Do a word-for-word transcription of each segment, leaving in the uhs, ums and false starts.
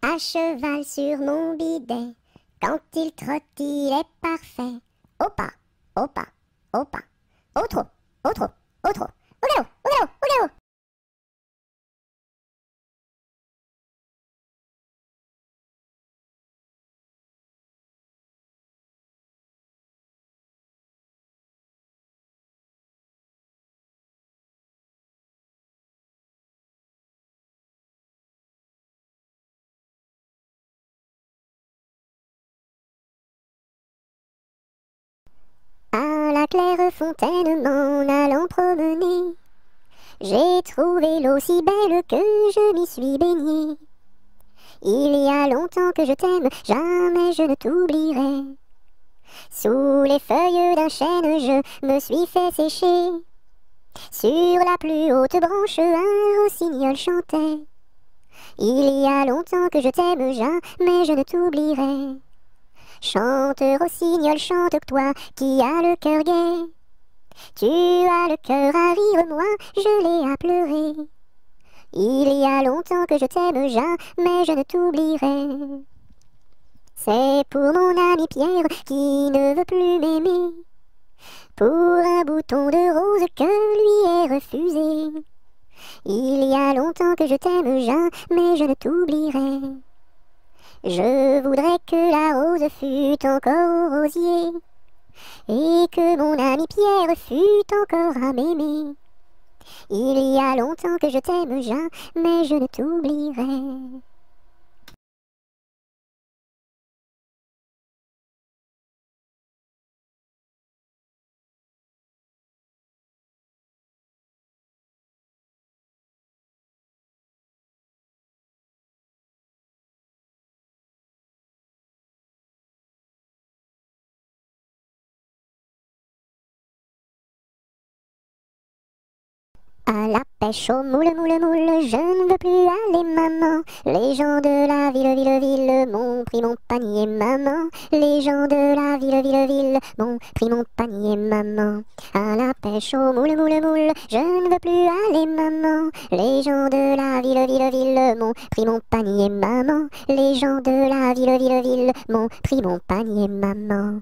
À cheval sur mon bidet, quand il trotte, il est parfait. Au pas, au pas, au pas, au trot, au trot, au trot, au galop, au galop, au galop. À la claire fontaine m'en allant promener, j'ai trouvé l'eau si belle que je m'y suis baignée. Il y a longtemps que je t'aime, jamais je ne t'oublierai. Sous les feuilles d'un chêne, je me suis fait sécher. Sur la plus haute branche, un rossignol chantait. Il y a longtemps que je t'aime, jamais je ne t'oublierai. Chante, rossignol, chante, toi qui as le cœur gai. Tu as le cœur à rire, moi je l'ai à pleurer. Il y a longtemps que je t'aime, jamais je ne t'oublierai. C'est pour mon ami Pierre qui ne veut plus m'aimer, pour un bouton de rose que lui est refusé. Il y a longtemps que je t'aime, jamais je ne t'oublierai. Je voudrais que la rose fût encore au rosier, et que mon ami Pierre fût encore à m'aimer. Il y a longtemps que je t'aime, jamais je ne t'oublierai. À la pêche au moule, moule, moule, je ne veux plus aller, maman. Les gens de la ville, ville, ville m'ont pris mon panier, maman. Les gens de la ville, ville, ville m'ont pris mon panier, maman. À la pêche au moule, moule, moule, je ne veux plus aller, maman. Les gens de la ville, ville, ville m'ont pris mon panier, maman. Les gens de la ville, ville, ville m'ont pris mon panier, maman.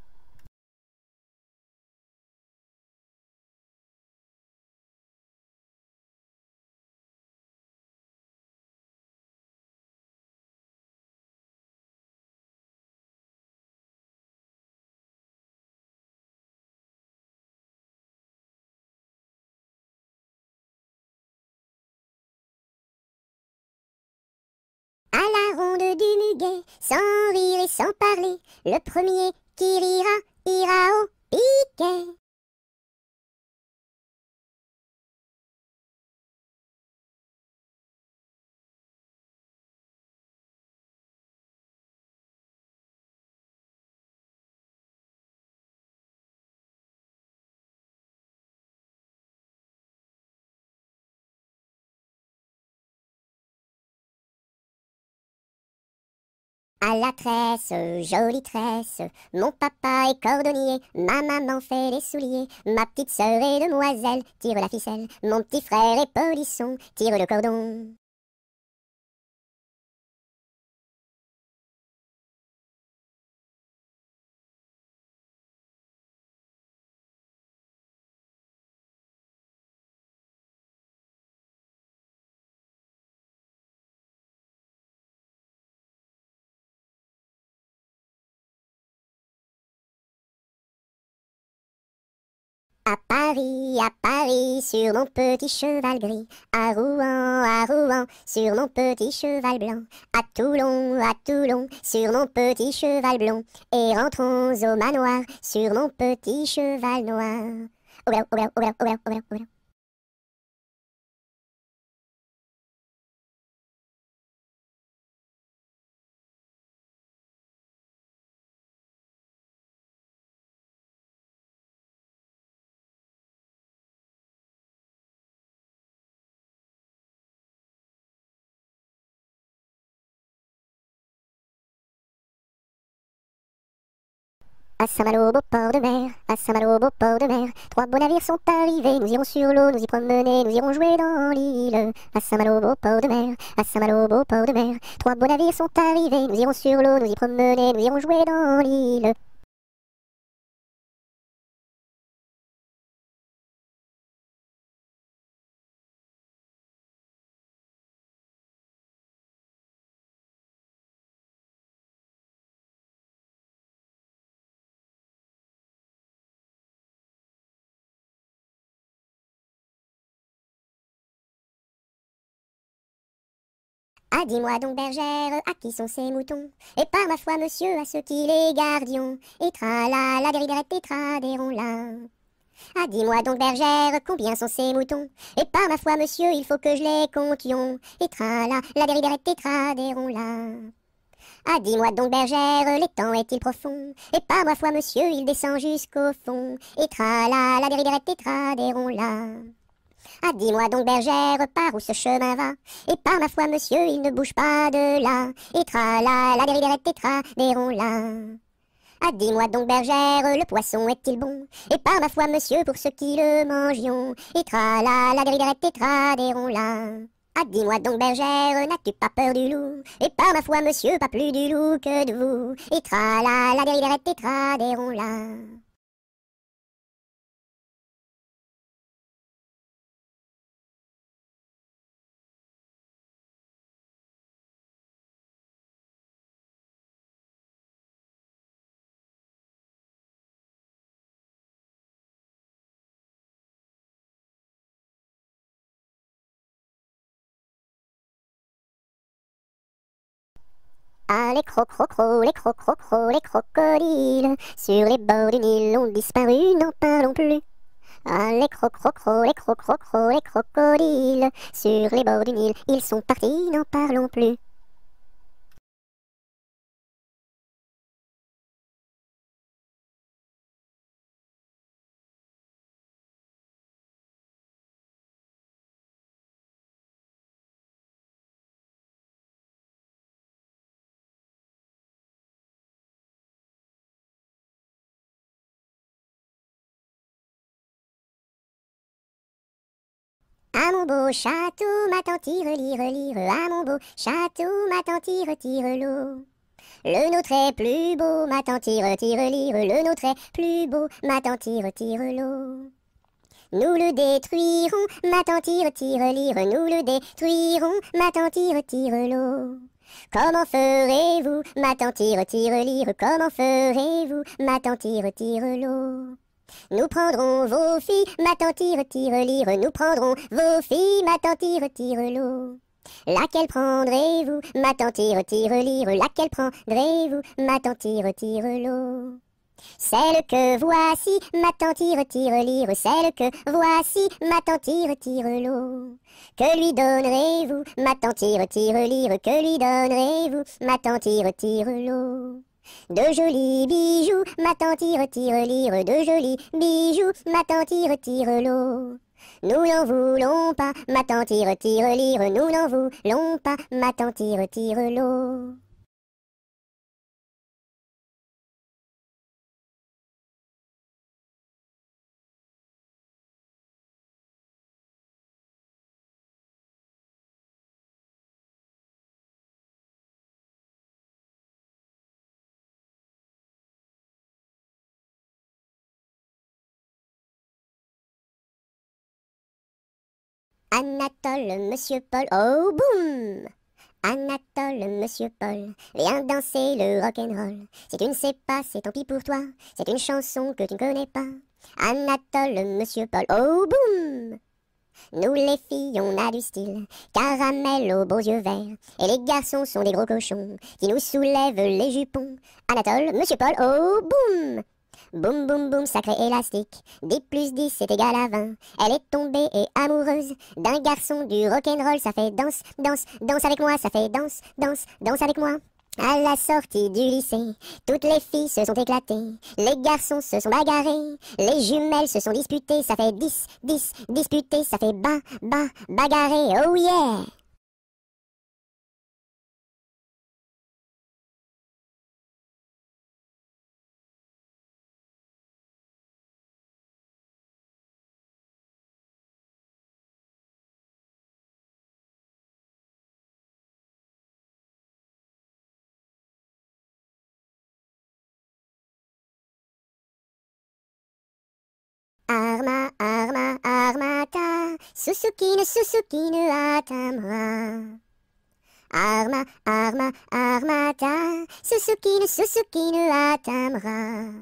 À la ronde du muguet, sans rire et sans parler, le premier qui rira, ira au piquet. À la tresse, jolie tresse, mon papa est cordonnier, ma maman fait les souliers, ma petite sœur est demoiselle, tire la ficelle, mon petit frère est polisson, tire le cordon. À Paris, à Paris, sur mon petit cheval gris, à Rouen, à Rouen, sur mon petit cheval blanc, à Toulon, à Toulon, sur mon petit cheval blond, et rentrons au manoir, sur mon petit cheval noir. Au galop, au galop, au galop, au galop, au galop, au galop. À Saint-Malo, beau port de mer, à Saint-Malo, beau port de mer, trois beaux navires sont arrivés, nous irons sur l'eau, nous y promener, nous irons jouer dans l'île. À Saint-Malo, beau port de mer, à Saint-Malo, beau port de mer, trois beaux navires sont arrivés, nous irons sur l'eau, nous y promener, nous irons jouer dans l'île. Ah, dis-moi donc, bergère, à qui sont ces moutons? Et par ma foi, monsieur, à ceux qui les gardions. Et tra-la, la déridérette et tradérons là. Ah, dis-moi donc, bergère, combien sont ces moutons? Et par ma foi, monsieur, il faut que je les comptions. Et tra-la, la déridérette et tradérons là. Ah, dis-moi donc, bergère, l'étang est-il profond? Et par ma foi, monsieur, il descend jusqu'au fond. Et tra-la, la déridérette et tradérons là. Ah, dis-moi donc, bergère, par où ce chemin va? Et par ma foi, monsieur, il ne bouge pas de là. Et tra-la, la déridérette et tradérons là. Ah, dis-moi donc, bergère, le poisson est-il bon? Et par ma foi, monsieur, pour ceux qui le mangions. Et tra-la, la déridérette et tradérons là. Ah, dis-moi donc, bergère, n'as-tu pas peur du loup? Et par ma foi, monsieur, pas plus du loup que de vous. Et tra-la, la déridérette et tradérons là. Ah, les crocrocros, les crocrocros, les crocodiles, sur les bords du Nil ont disparu, n'en parlons plus. Ah, les crocrocros, les crocrocros, les crocodiles, sur les bords du Nil, ils sont partis, n'en parlons plus. À mon beau château, ma tante tire, lire, lire, à mon beau château, ma tante tire, tire l'eau. Le nôtre est plus beau, ma tante tire, tire, lire, le nôtre est plus beau, ma tante tire, tire l'eau. Nous le détruirons, ma tante tire, tire, lire, nous le détruirons, ma tante tire, tire l'eau. Comment ferez-vous, ma tante tire, tire, lire, comment ferez-vous, ma tante tire, tire l'eau? Nous prendrons vos filles, ma tante tire, tire, lire, nous prendrons vos filles, ma tante tire, tire l'eau. Laquelle prendrez-vous, ma tante tire, tire, lire, laquelle prendrez-vous, ma tante tire, tire l'eau? Celle que voici, ma tante tire, tire, lire, celle que voici, ma tante tire, tire l'eau. Que lui donnerez-vous, ma tante tire, tire, lire, que lui donnerez-vous, ma tante tire, tire l'eau? De jolis bijoux, ma tante tire, tire, lire, de jolis bijoux, ma tante tire, tire l'eau. Nous n'en voulons pas, ma tante tire, tire, lire, nous n'en voulons pas, ma tante tire, tire l'eau. Anatole, monsieur Paul, oh boum! Anatole, monsieur Paul, viens danser le rock'n'roll. Si tu ne sais pas, c'est tant pis pour toi, c'est une chanson que tu ne connais pas. Anatole, monsieur Paul, oh boum! Nous les filles, on a du style, caramel aux beaux yeux verts. Et les garçons sont des gros cochons qui nous soulèvent les jupons. Anatole, monsieur Paul, oh boum! Boum boum boum, sacré élastique, dix plus dix c'est égal à vingt. Elle est tombée et amoureuse d'un garçon du rock'n'roll. Ça fait danse, danse, danse avec moi, ça fait danse, danse, danse avec moi. À la sortie du lycée, toutes les filles se sont éclatées, les garçons se sont bagarrés, les jumelles se sont disputées, ça fait dix, dix, disputés, ça fait ba, ba, bagarré, oh yeah! Arma, arma, armata, Susukine, Susukine atamra. Arma, arma, armata, Susukine, Susukine atamra.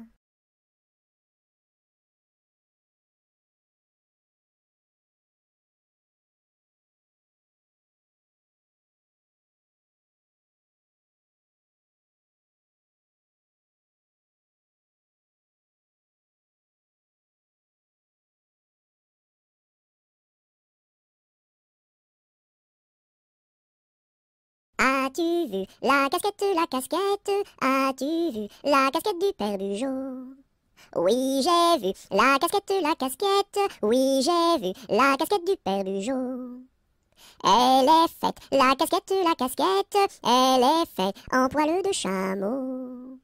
As-tu vu la casquette, la casquette? As-tu vu la casquette du père Bugeaud? Oui, j'ai vu la casquette, la casquette. Oui, j'ai vu la casquette du père Bugeaud. Elle est faite, la casquette, la casquette. Elle est faite en poil de chameau.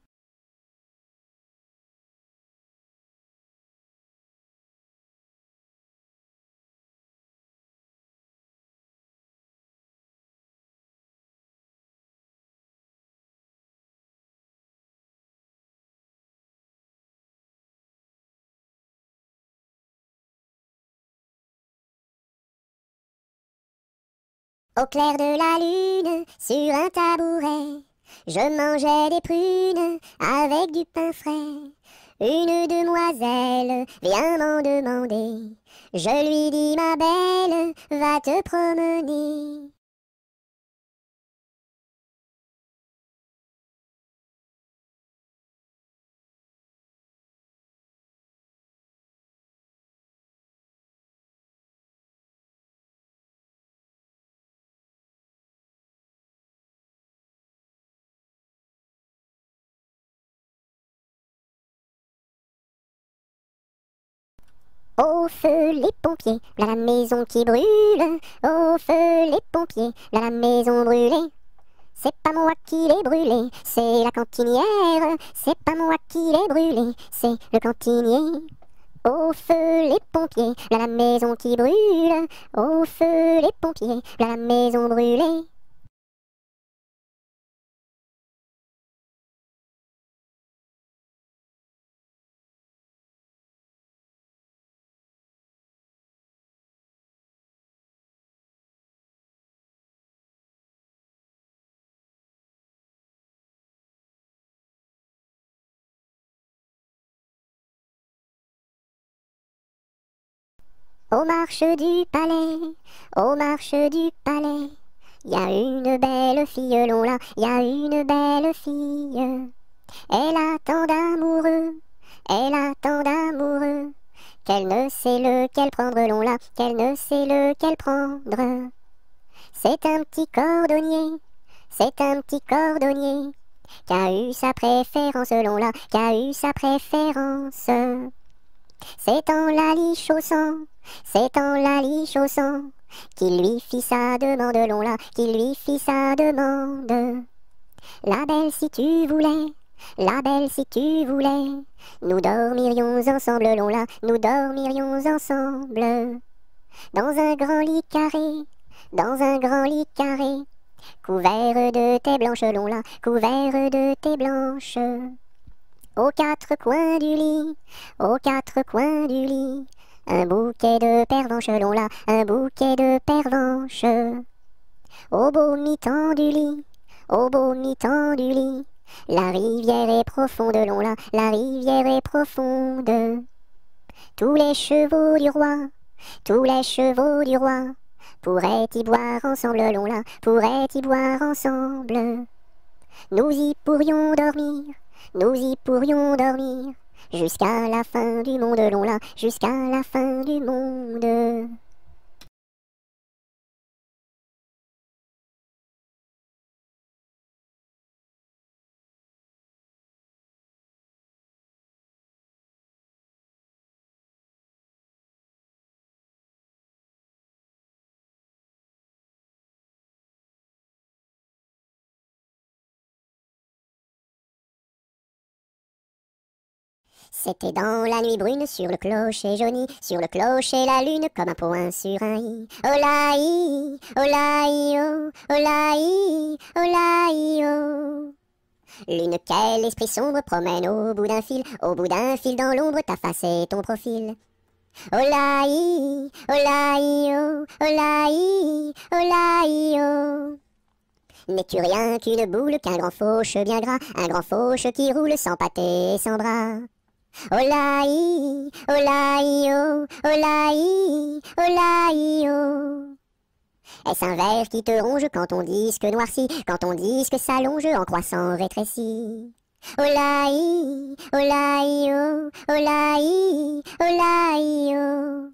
Au clair de la lune, sur un tabouret, je mangeais des prunes avec du pain frais. Une demoiselle vient m'en demander. Je lui dis, ma belle, va te promener. Au feu les pompiers, là la maison qui brûle. Au feu les pompiers, là la maison brûlée. C'est pas moi qui l'ai brûlée, c'est la cantinière. C'est pas moi qui l'ai brûlée, c'est le cantinier. Au feu les pompiers, là la maison qui brûle. Au feu les pompiers, là la maison brûlée. Aux marches du palais, aux marches du palais, y a une belle fille, long là, y a une belle fille. Elle a tant d'amoureux, elle a tant d'amoureux, qu'elle ne sait lequel prendre, long là, qu'elle ne sait lequel prendre. C'est un petit cordonnier, c'est un petit cordonnier, qui a eu sa préférence, long là, qui a eu sa préférence. C'est en la lichaussant, c'est en la lichaussant, qu'il lui fit sa demande, long là, qu'il lui fit sa demande. La belle si tu voulais, la belle si tu voulais, nous dormirions ensemble, long là, nous dormirions ensemble. Dans un grand lit carré, dans un grand lit carré, couvert de tais blanches, long là, couvert de tais blanches. Aux quatre coins du lit, aux quatre coins du lit, un bouquet de pervenches, long là, un bouquet de pervenches. Au beau mi-temps du lit, au beau mi-temps du lit, la rivière est profonde, long là, la rivière est profonde. Tous les chevaux du roi, tous les chevaux du roi, pourraient y boire ensemble, long là, pourraient y boire ensemble. Nous y pourrions dormir, nous y pourrions dormir, jusqu'à la fin du monde, long là, jusqu'à la fin du monde. C'était dans la nuit brune, sur le clocher jauni, sur le clocher la lune comme un point sur un i. Oh la i, oh la i, oh, oh la i, oh la i, oh. Lune, quel esprit sombre promène au bout d'un fil, au bout d'un fil dans l'ombre ta face et ton profil. Olaï, olaï, oh, olaï, olaï, oh. N'es-tu rien qu'une boule, qu'un grand fauche bien gras, un grand fauche qui roule sans pâté et sans bras? Olaï, olaï, oh, olaï, olaï, oh. Est-ce un ver qui te ronge quand ton disque noircit, quand ton disque s'allonge en croissant rétréci? Olaï, olaï, oh, olaï, olaï, oh.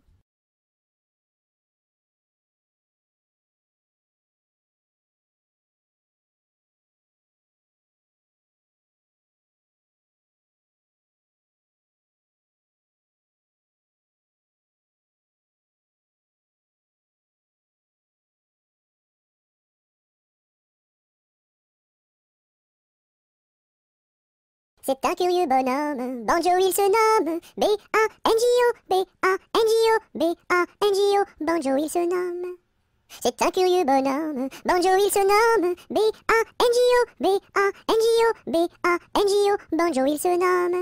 C'est un curieux bonhomme, Banjo il se nomme, B A N J O, B A N J O, B A N J O, Banjo il se nomme. C'est un curieux bonhomme, Banjo il se nomme, B A N J O, B A N J O, B A N J O, Banjo il se nomme.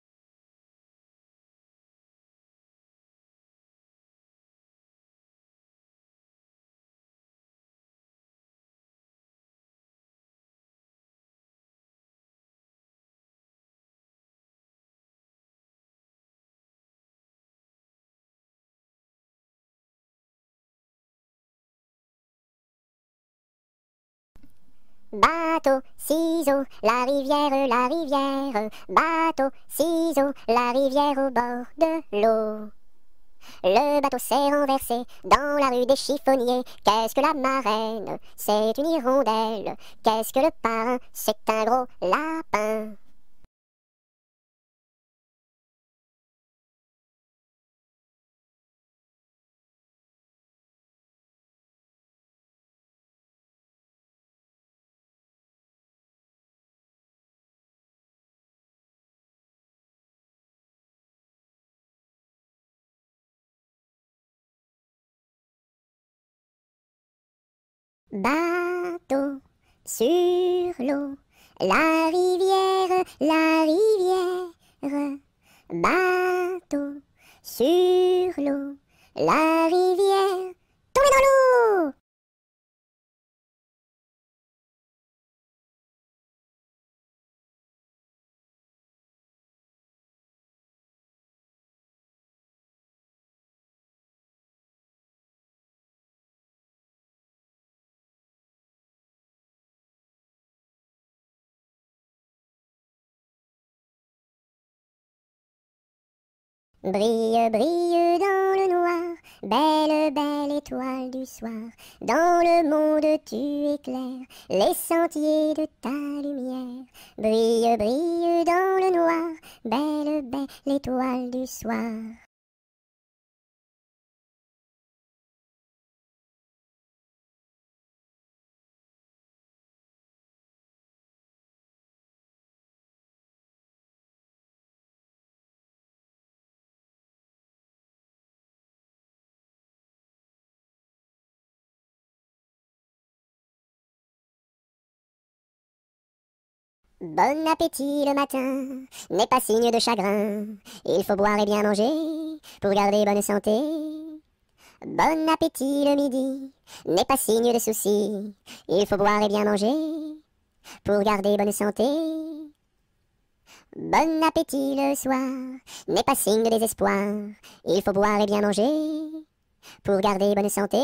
Bateau, ciseaux, la rivière, la rivière. Bateau, ciseaux, la rivière au bord de l'eau. Le bateau s'est renversé dans la rue des chiffonniers. Qu'est-ce que la marraine? C'est une hirondelle. Qu'est-ce que le parrain? C'est un gros lapin. Bateau sur l'eau, la rivière, la rivière. Bateau sur l'eau, la rivière. Tombez dans l'eau! Brille, brille dans le noir, belle, belle étoile du soir. Dans le monde tu éclaires les sentiers de ta lumière. Brille, brille dans le noir, belle, belle étoile du soir. Bon appétit le matin n'est pas signe de chagrin. Il faut boire et bien manger pour garder bonne santé. Bon appétit le midi n'est pas signe de souci. Il faut boire et bien manger pour garder bonne santé. Bon appétit le soir n'est pas signe de désespoir. Il faut boire et bien manger pour garder bonne santé.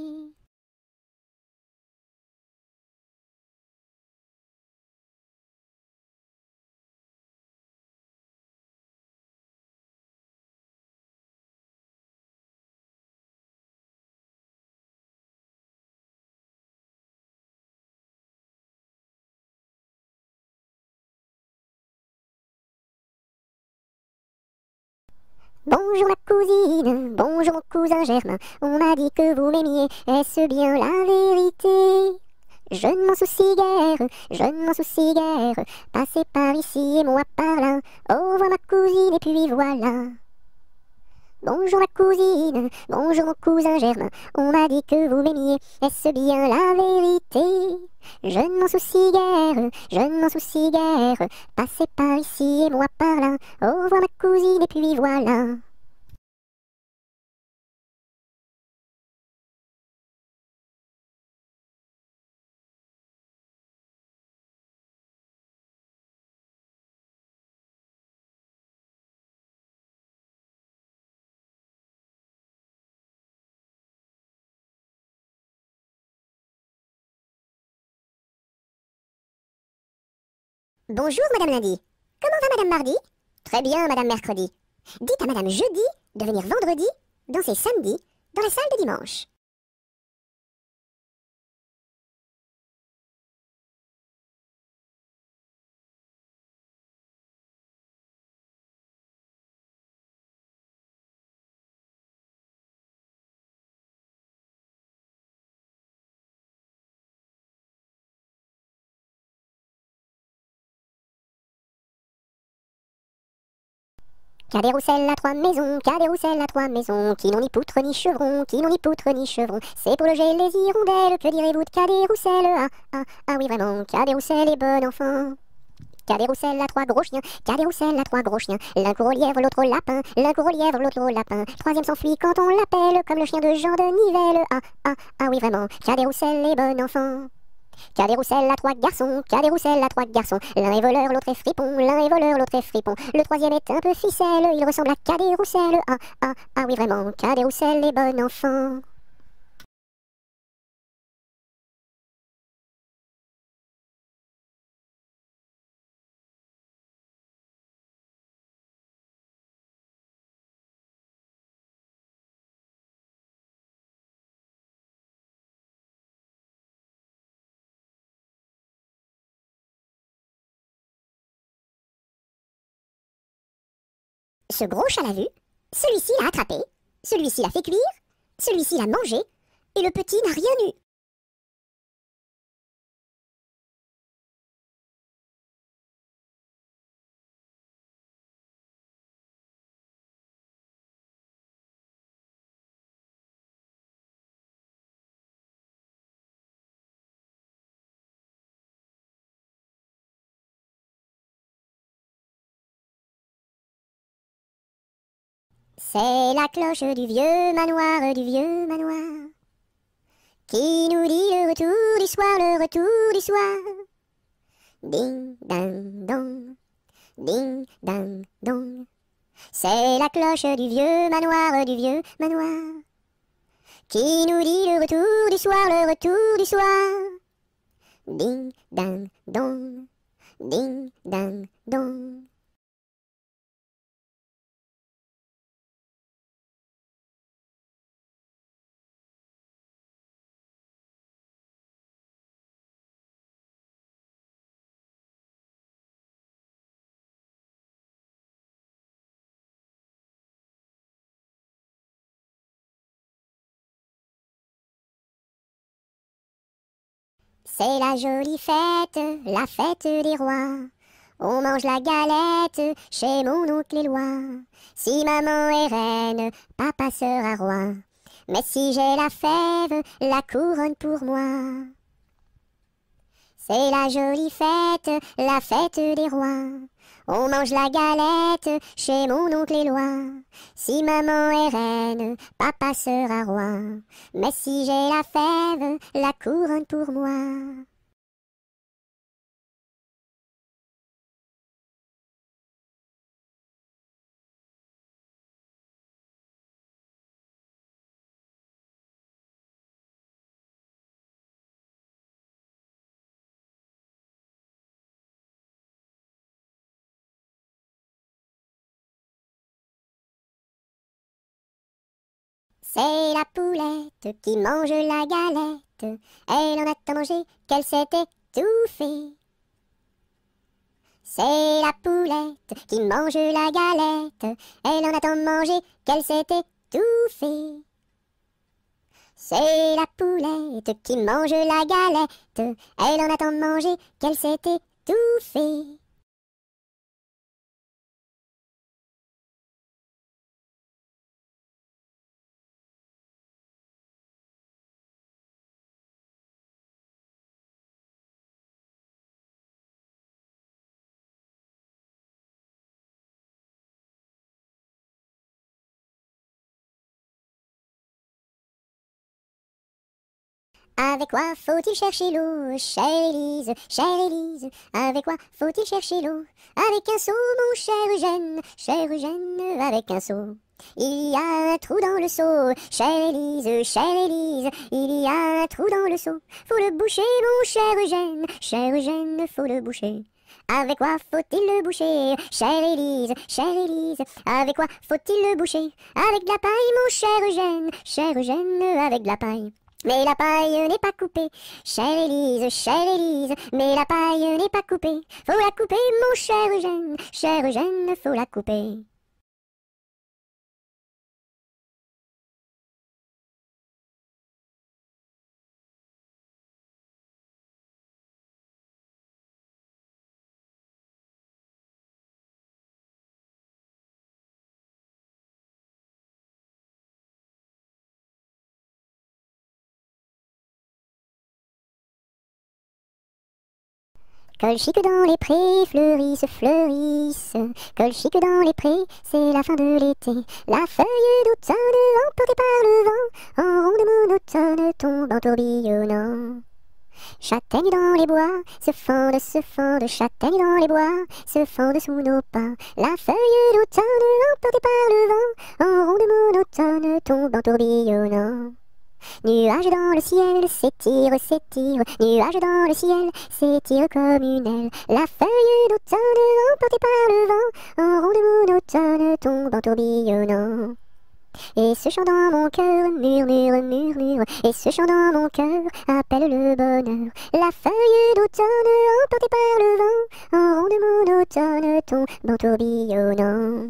Bonjour ma cousine, bonjour mon cousin Germain, on m'a dit que vous m'aimiez, est-ce bien la vérité? Je ne m'en soucie guère, je ne m'en soucie guère, passez par ici et moi par là, au revoir ma cousine et puis voilà. Bonjour ma cousine, bonjour mon cousin Germain, on m'a dit que vous m'aimiez, est-ce bien la vérité? Je ne m'en soucie guère, je ne m'en soucie guère, passez par ici et moi par là, au revoir ma cousine et puis voilà. Bonjour, Madame Lundi. Comment va Madame Mardi? Très bien, Madame Mercredi. Dites à Madame Jeudi de venir vendredi, danser samedi, dans la salle de dimanche. Cadet Roussel à trois maisons, Cadet Roussel à trois maisons, qui n'ont ni poutre ni chevron, qui n'ont ni poutre ni chevron. C'est pour loger les hirondelles, que direz-vous de Cadet Roussel? Ah, ah, ah oui vraiment, Cadet Roussel est bon enfant. Cadet Roussel a trois gros chiens, Cadet Roussel a trois gros chiens. L'un court au lièvre, l'autre au lapin, l'un court au lièvre, l'autre au lapin. Troisième s'enfuit quand on l'appelle, comme le chien de Jean de Nivelle. Ah, ah, ah oui vraiment, Cadet Roussel est bon enfant. Cadet Roussel a trois garçons, Cadet Roussel a trois garçons. L'un est voleur, l'autre est fripon, l'un est voleur, l'autre est fripon. Le troisième est un peu ficelle, il ressemble à Cadet Roussel. Ah, ah, ah oui vraiment, Cadet Roussel est bon enfant. Ce gros chat l'a vu, celui-ci l'a attrapé, celui-ci l'a fait cuire, celui-ci l'a mangé, et le petit n'a rien eu. C'est la cloche du vieux manoir, du vieux manoir, qui nous dit le retour du soir, le retour du soir. Ding, ding, dong, ding, ding, dong. C'est la cloche du vieux manoir, du vieux manoir, qui nous dit le retour du soir, le retour du soir. Ding, ding, dong, ding, ding, dong. C'est la jolie fête, la fête des rois. On mange la galette chez mon oncle Éloi. Si maman est reine, papa sera roi. Mais si j'ai la fève, la couronne pour moi. C'est la jolie fête, la fête des rois. On mange la galette chez mon oncle Éloi. Si maman est reine, papa sera roi. Mais si j'ai la fève, la couronne pour moi. C'est la poulette qui mange la galette. Elle en a tant mangé qu'elle s'est étouffée. C'est la poulette qui mange la galette. Elle en a tant mangé qu'elle s'est étouffée. C'est la poulette qui mange la galette. Elle en a tant mangé qu'elle s'est étouffée. Avec quoi faut-il chercher l'eau, chère Élise, chère Élise? Avec quoi faut-il chercher l'eau? Avec un seau, mon cher Eugène, cher Eugène, avec un seau. Il y a un trou dans le seau, chère Élise, chère Élise, il y a un trou dans le seau. Faut le boucher, mon cher Eugène, cher Eugène, faut le boucher. Avec quoi faut-il le boucher, chère Élise, chère Élise? Avec quoi faut-il le boucher? Avec de la paille, mon cher Eugène, cher Eugène, avec de la paille. Mais la paille n'est pas coupée, chère Élise, chère Élise, mais la paille n'est pas coupée. Faut la couper, mon cher Eugène, cher Eugène, faut la couper. Colchique dans les prés, fleurissent, fleurissent. Colchique dans les prés, c'est la fin de l'été. La feuille d'automne, emportée par le vent, en ronde monotone tombe en tourbillonnant. Châtaignes dans les bois, se fendent, se fendent, châtaignes dans les bois, se fendent sous nos pas. La feuille d'automne, emportée par le vent, en ronde monotone tombe en tourbillonnant. Nuages dans le ciel, s'étire, s'étire, nuages dans le ciel, s'étire comme une aile. La feuille d'automne, emportée par le vent, en ronde monotone tombe en tourbillonnant. Et ce chant dans mon cœur murmure, murmure, et ce chant dans mon cœur appelle le bonheur. La feuille d'automne, emportée par le vent, en ronde monotone tombe en tourbillonnant.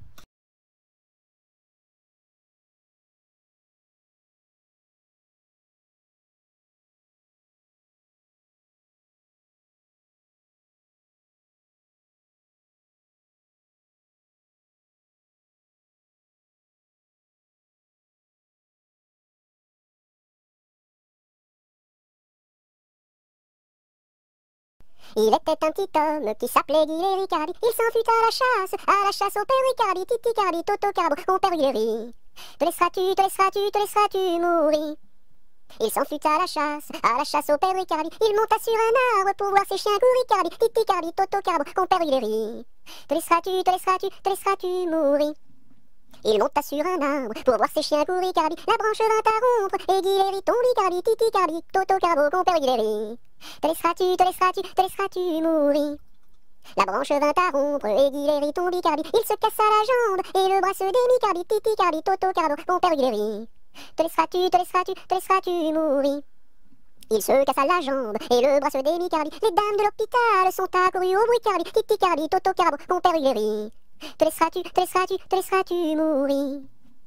Il était un petit homme qui s'appelait Guy Ricardi. Il s'en fut à la chasse, à la chasse au père Ricardi, Titi Cardi, Toto Carbo, mon père Guilleri. Te laisseras-tu, te laisseras-tu, te laisseras-tu mourir? Il s'en fut à la chasse, à la chasse au père Ricardi. Il monta sur un arbre pour voir ses chiens courir, Ricardi, Titi Cardi, Toto Carbo, mon père Guilleri. Te laisseras-tu, te laisseras-tu, te laisseras-tu mourir? Il monta sur un arbre pour voir ses chiens courir, Cardi. La branche vint à rompre et Guilleri tombe, Cardi, Titi Cardi, Toto Carbo, mon père Guilleri. Te laisseras-tu, te laisseras-tu, te laisseras-tu mourir? La branche vint à rompre et Guilleri tombe, Cardi. Il se cassa la jambe et le bras se démit, Cardi, Titi Cardi, Toto Carbo, mon père Guilleri. Te laisseras-tu, te laisseras-tu, te laisseras-tu mourir? Il se cassa la jambe et le bras se démit, Cardi. Les dames de l'hôpital sont accourues au bruit, Cardi, Titi Cardi, Toto Carbo, mon père Guilleri. Te laisseras-tu, te laisseras-tu, te laisseras-tu mourir?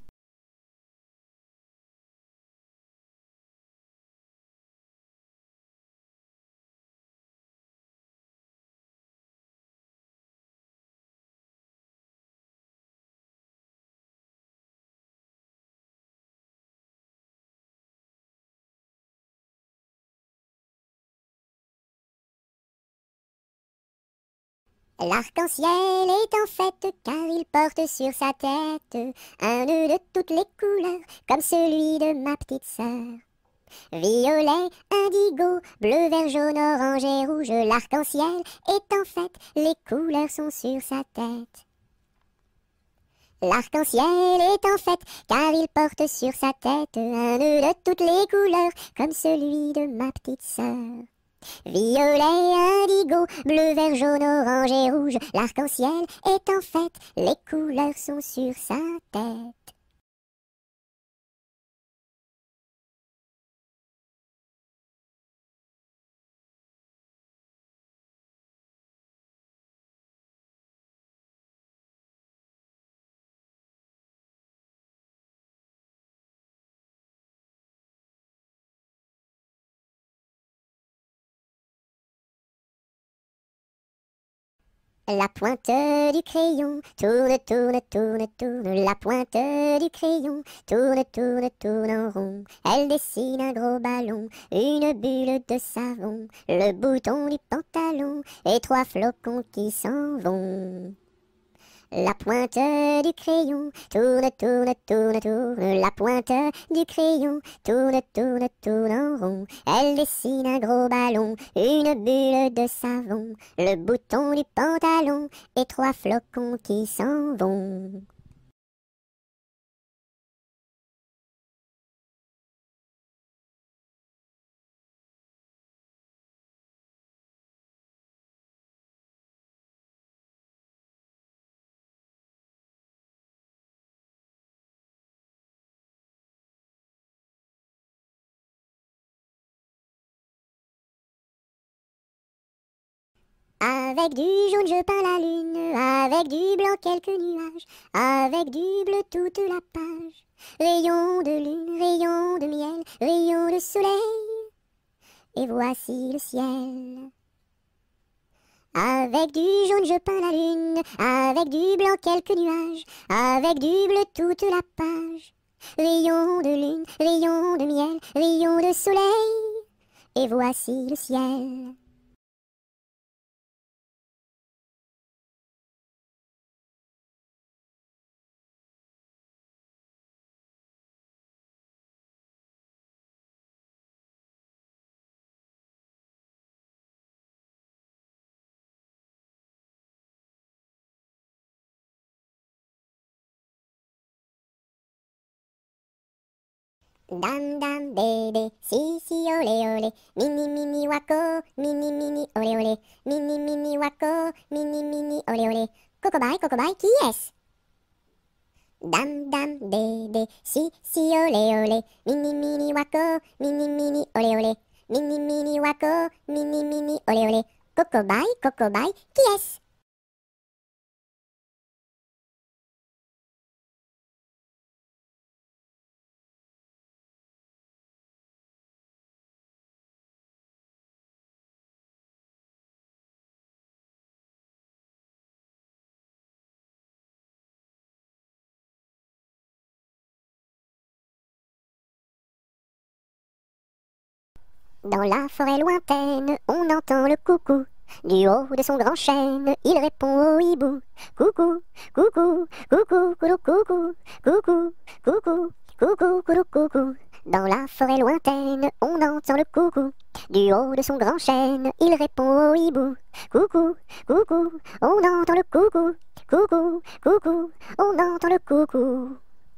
L'arc-en-ciel est en fête car il porte sur sa tête un nœud de toutes les couleurs comme celui de ma petite sœur. Violet, indigo, bleu, vert, jaune, orange et rouge, l'arc-en-ciel est en fête, les couleurs sont sur sa tête. L'arc-en-ciel est en fête car il porte sur sa tête un nœud de toutes les couleurs comme celui de ma petite sœur. Violet, indigo, bleu, vert, jaune, orange et rouge, l'arc-en-ciel est en fête, les couleurs sont sur sa tête. La pointe du crayon tourne, tourne, tourne, tourne. La pointe du crayon tourne, tourne, tourne en rond. Elle dessine un gros ballon, une bulle de savon, le bouton du pantalon et trois flocons qui s'en vont. La pointe du crayon tourne, tourne, tourne, tourne. La pointe du crayon tourne, tourne, tourne en rond. Elle dessine un gros ballon, une bulle de savon, le bouton du pantalon et trois flocons qui s'en vont. Avec du jaune je peins la lune, avec du blanc quelques nuages, avec du bleu toute la page. Rayon de lune, rayon de miel, rayon de soleil, et voici le ciel. Avec du jaune je peins la lune, avec du blanc quelques nuages, avec du bleu toute la page. Rayon de lune, rayon de miel, rayon de soleil, et voici le ciel. Dam dam bébé, si si olé olé, mini mini wako, mini mini olé olé, mini mini wako, mini mini olé olé. Cocobaye, cocobaye, qui est-ce? Dam dam bébé, si si olé olé, mini mini wako, mini mini olé olé, mini mini wako, mini mini olé olé. Cocobaye, cocobaye, qui est-ce? Dans la forêt lointaine, on entend le coucou. Du haut de son grand chêne, il répond au hibou. Coucou, coucou, coucou, coucou, coucou, coucou, coucou, coucou, coucou, coucou. Dans la forêt lointaine, on entend le coucou. Du haut de son grand chêne, il répond au hibou. Coucou, coucou, on entend le coucou. Coucou, coucou, on entend le coucou.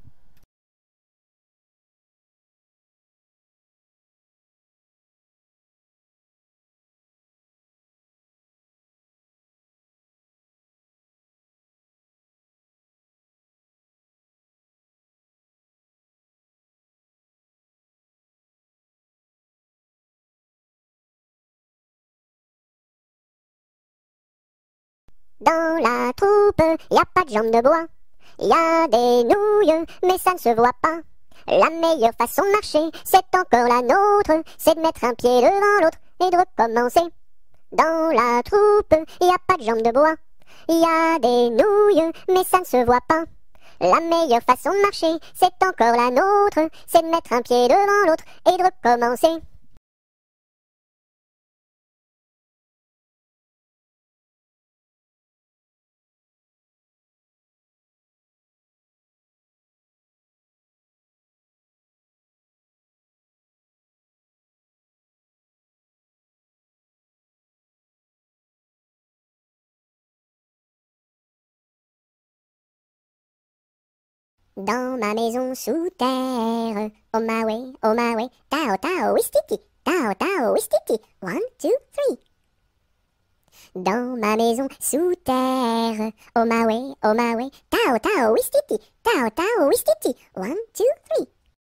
Dans la troupe, y a pas de jambes de bois. Y a des nouilles, mais ça ne se voit pas. La meilleure façon de marcher, c'est encore la nôtre. C'est de mettre un pied devant l'autre et de recommencer. Dans la troupe, y a pas de jambes de bois. Y a des nouilles, mais ça ne se voit pas. La meilleure façon de marcher, c'est encore la nôtre. C'est de mettre un pied devant l'autre et de recommencer. Dans ma maison sous terre, oh my way, oh my way, tao tao wistiti, tao tao wistiti, one, two, three. Dans ma maison sous terre, oh my way, oh my way, tao tao wistiti, tao tao wistiti, one, two, three.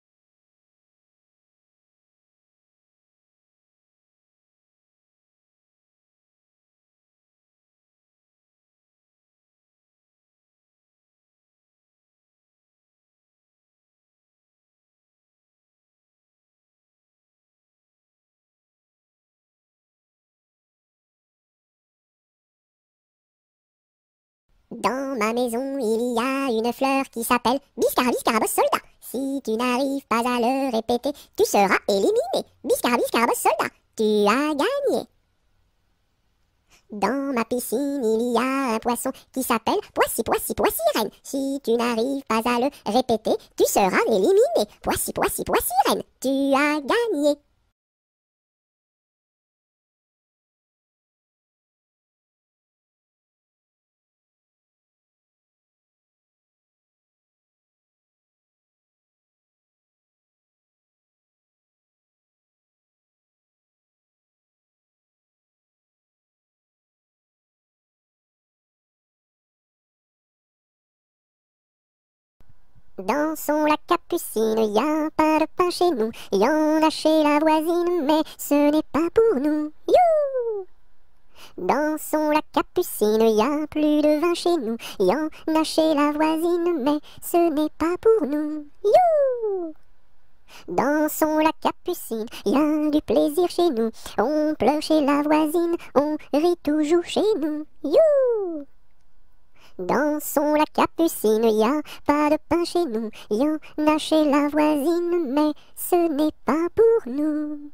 Dans ma maison, il y a une fleur qui s'appelle Biscarabis Carabos Soldat. Si tu n'arrives pas à le répéter, tu seras éliminé. Biscarabis Carabos Soldat, tu as gagné. Dans ma piscine, il y a un poisson qui s'appelle Poissy, Poissy, Poissy Reine. Si tu n'arrives pas à le répéter, tu seras éliminé. Poissy, Poissy, Poissy Reine, tu as gagné. Dansons la capucine, y a pas de pain chez nous, y en a chez la voisine, mais ce n'est pas pour nous. You! Dansons la capucine, y a plus de vin chez nous, y en a chez la voisine, mais ce n'est pas pour nous. You! Dansons la capucine, y a du plaisir chez nous, on pleure chez la voisine, on rit toujours chez nous. You! Dansons la capucine, y a pas de pain chez nous, y en a chez la voisine, mais ce n'est pas pour nous.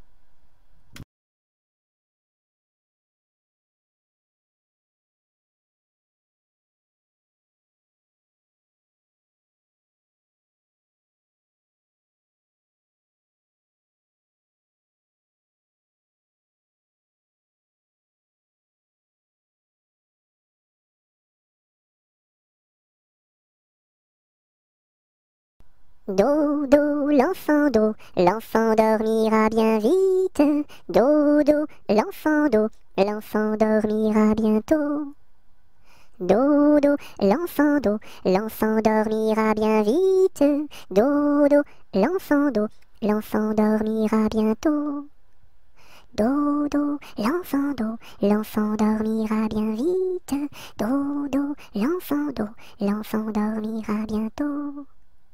Dodo, l'enfant do, l'enfant dormira bien vite. Dodo, l'enfant do, l'enfant dormira bientôt. Dodo, l'enfant do, l'enfant dormira bien vite. Dodo, l'enfant do, l'enfant dormira bientôt. Dodo, l'enfant do, l'enfant dormira bien vite. Dodo, l'enfant do, l'enfant dormira bientôt.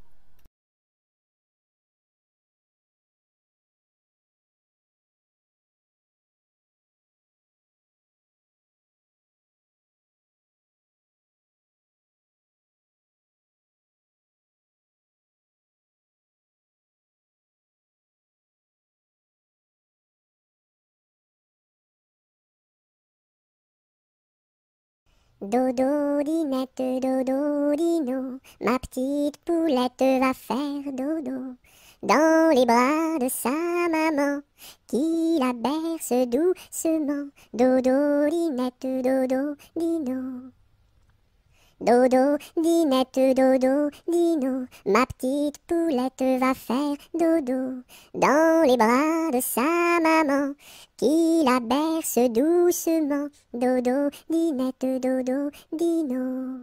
Dodo, dinette, dodo, dino, ma petite poulette va faire dodo dans les bras de sa maman qui la berce doucement. Dodo, dinette, dodo, dino. Dodo, dinette, dodo, dino, ma petite poulette va faire dodo dans les bras de sa maman qui la berce doucement. Dodo, dinette, dodo, dino.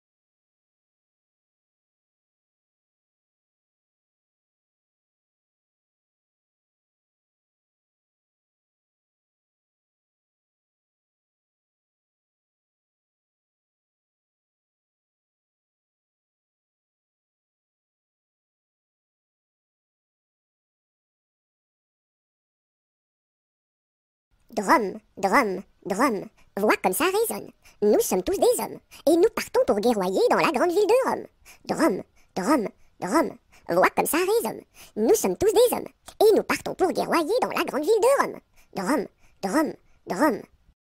Drum, drum, drum, vois comme ça résonne. Nous sommes tous des hommes, et nous partons pour guerroyer dans la grande ville de Rome. Drum, drum, drum, vois comme ça résonne. Nous sommes tous des hommes, et nous partons pour guerroyer dans la grande ville de Rome. Drum, drum, drum.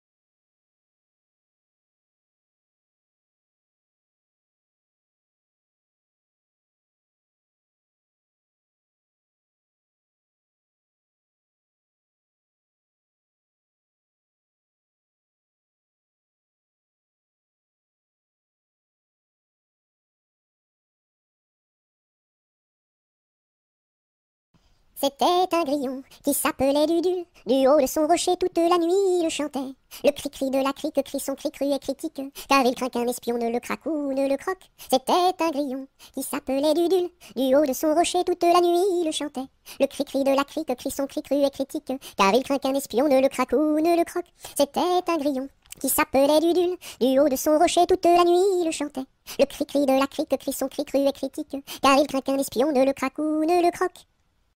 C'était un grillon qui s'appelait Dudule. Du haut de son rocher toute la nuit il chantait. Le cri-cri de la crique crie son cri cru et critique, car il craint qu'un espion ne le craque ou ne le croque. C'était un grillon qui s'appelait Dudule. Du haut de son rocher toute la nuit il chantait. Le cri-cri de la crique crie son cri cru et critique, car il craint qu'un espion ne le craque ou ne le croque. C'était un grillon qui s'appelait Dudule. Du haut de son rocher toute la nuit il chantait. Le cri-cri de la crique crie son cri cru et critique, car il craint qu'un espion ne le craque ou ne le croque.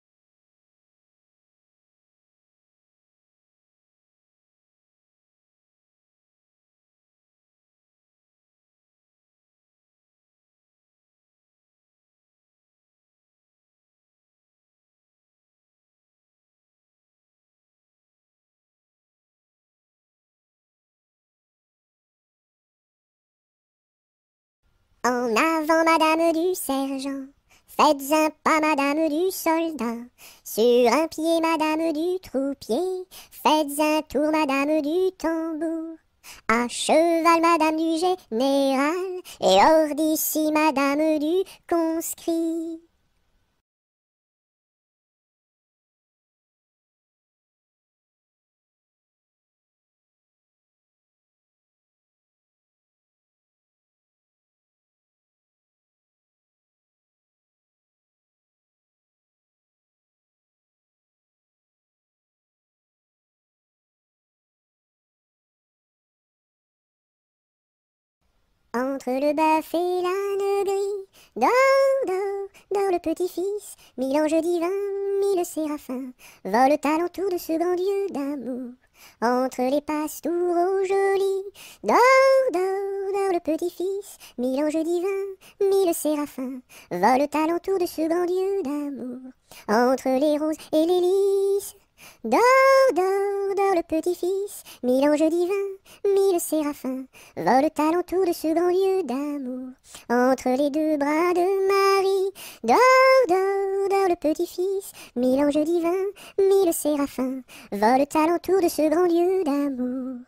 En avant, madame du sergent, faites un pas, madame du soldat. Sur un pied, madame du troupier, faites un tour, madame du tambour. À cheval, madame du général, et hors d'ici, madame du conscrit. Entre le bœuf et l'âne gris, dors, dors, dors le petit-fils, mille anges divins, mille séraphins, volent alentour de ce grand Dieu d'amour. Entre les pastoureaux jolis, dors, dors, dors le petit-fils, mille anges divins, mille séraphins, volent alentour de ce grand Dieu d'amour. Entre les roses et les lys, dors, dors, dors le petit-fils, mille anges divins, mille séraphins, volent alentour de ce grand Dieu d'amour. Entre les deux bras de Marie, dors, dors, dors le petit-fils, mille anges divins, mille séraphins, volent alentour de ce grand Dieu d'amour.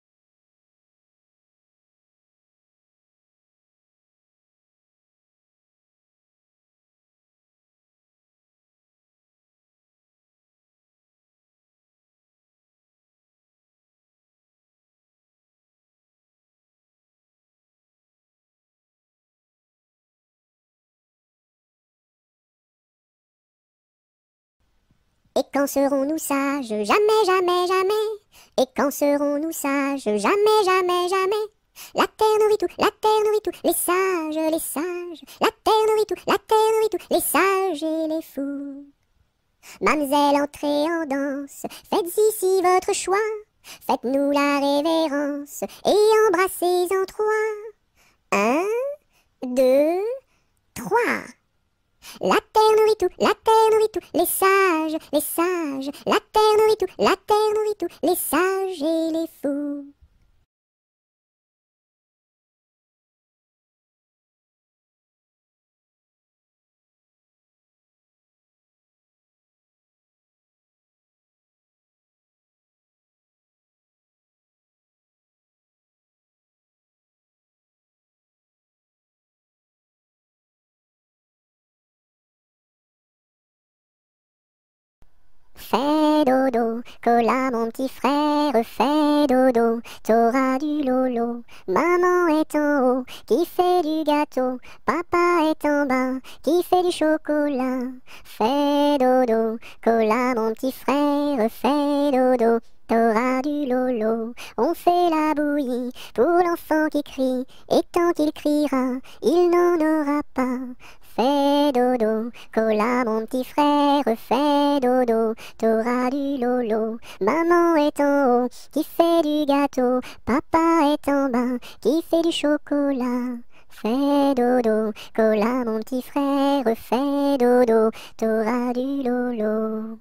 Et quand serons-nous sages? Jamais, jamais, jamais. Et quand serons-nous sages? Jamais, jamais, jamais. La terre nourrit tout, la terre nourrit tout, les sages, les sages. La terre nourrit tout, la terre nourrit tout, les sages et les fous. Mamselle, entrez en danse, faites ici votre choix. Faites-nous la révérence et embrassez en trois. Un, deux, trois. La terre nourrit tout, la terre nourrit tout, les sages, les sages. La terre nourrit tout, la terre nourrit tout, les sages et les fous. Fais dodo, cola mon petit frère, fais dodo, t'auras du lolo. Maman est en haut, qui fait du gâteau, papa est en bas, qui fait du chocolat. Fais dodo, cola mon petit frère, fais dodo, t'auras du lolo. On fait la bouillie pour l'enfant qui crie, et tant qu'il criera, il n'en aura pas. Fais dodo, cola mon petit frère, fais dodo, t'auras du lolo. Maman est en haut, qui fait du gâteau, papa est en bas, qui fait du chocolat. Fais dodo, cola mon petit frère, fais dodo, t'auras du lolo.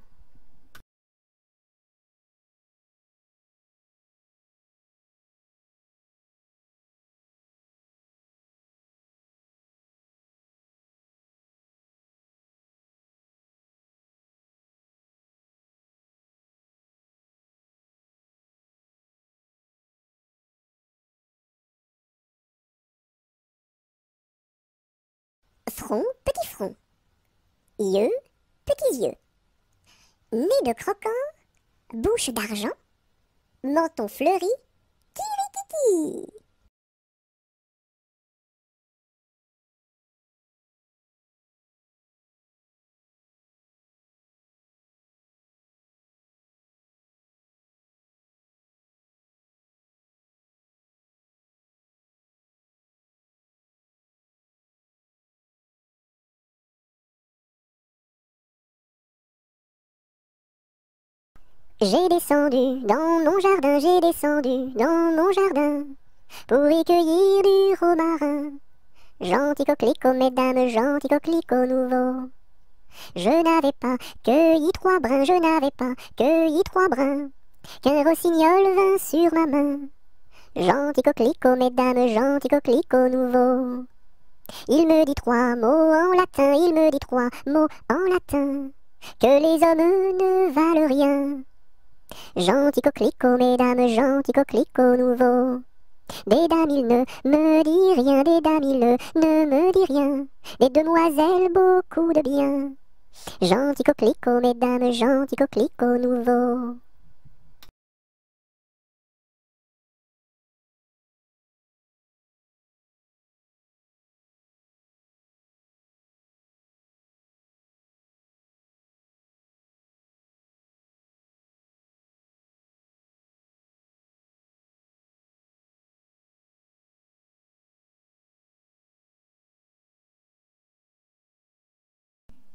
Front, petit front. Yeux, petits yeux. Nez de croquant, bouche d'argent, menton fleuri, kiri. J'ai descendu dans mon jardin, j'ai descendu dans mon jardin pour y cueillir du romarin. Gentil coquelicot, mesdames, gentil coquelicot nouveau. Je n'avais pas cueilli trois brins, je n'avais pas cueilli trois brins, qu'un rossignol vint sur ma main. Gentil coquelicot, mesdames, gentil coquelicot nouveau. Il me dit trois mots en latin, il me dit trois mots en latin, que les hommes ne valent rien. Gentil coquelicot, mesdames, gentil coquelicot nouveau. Des dames, il ne me dit rien, des dames, il ne me dit rien. Des demoiselles, beaucoup de bien. Gentil coquelicot, mesdames, gentil coquelicot nouveau.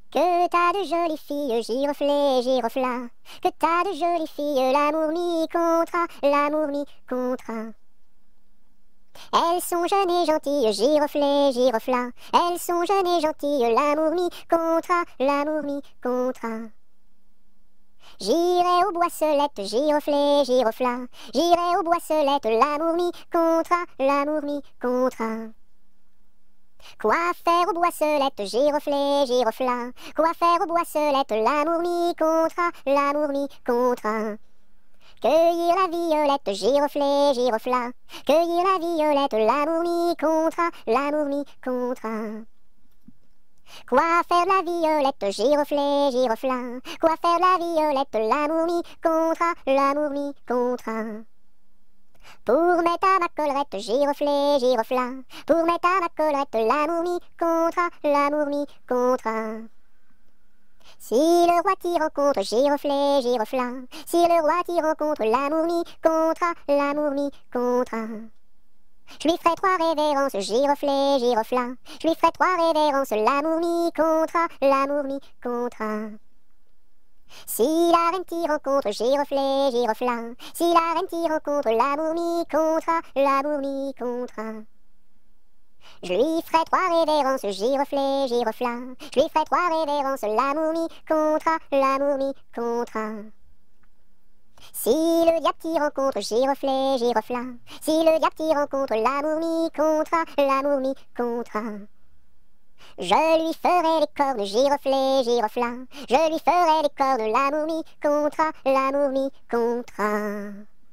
Que t'as de jolies filles, giroflées, girofla. Que t'as de jolies filles, l'amour mi contra, l'amour mi contra. Elles sont jeunes et gentilles, giroflées, girofla. Elles sont jeunes et gentilles, l'amour mi contra, l'amour mi contra. J'irai aux boisselettes, giroflées, girofla. J'irai aux boisselettes, l'amour mi contra, l'amour mi contra. Quoi faire aux boisselettes, giroflées, girofla. Quoi faire aux boisselettes, l'amour mi contra, l'amour mi contra. Cueillir la violette, giroflée, girofla. Cueillir la violette, l'amour mi contra, l'amour mi contra. Quoi faire la violette, giroflée, girofla. Quoi faire la violette, l'amour mi contra, l'amour mi contra. Pour mettre à ma collerette, giroflée, girofla. Pour mettre à ma collerette, l'amour mi contra, l'amour mi contra. Si le roi t'y rencontre, giroflée, girofla. Si le roi t'y rencontre, l'amour mi contra, l'amour mi contra. Je lui ferai trois révérences, giroflée, girofla. Je lui ferai trois révérences, l'amour mi contra, l'amour mi contra. Si la reine t'y rencontre, giroflée, girofla. Si la reine t'y rencontre, l'amour mi contra, l'amour mi contra. Je lui ferai trois révérences, giroflée, girofla. Je lui ferai trois révérences, l'amour mi contra, l'amour mi contra. Si le diable t'y rencontre, giroflée, girofla. Si le diable t'y rencontre, l'amour mi contra, l'amour mi contra. Je lui ferai les cornes, giroflée, girofla. Je lui ferai les cornes, l'amour mi contra, l'amour mi contra.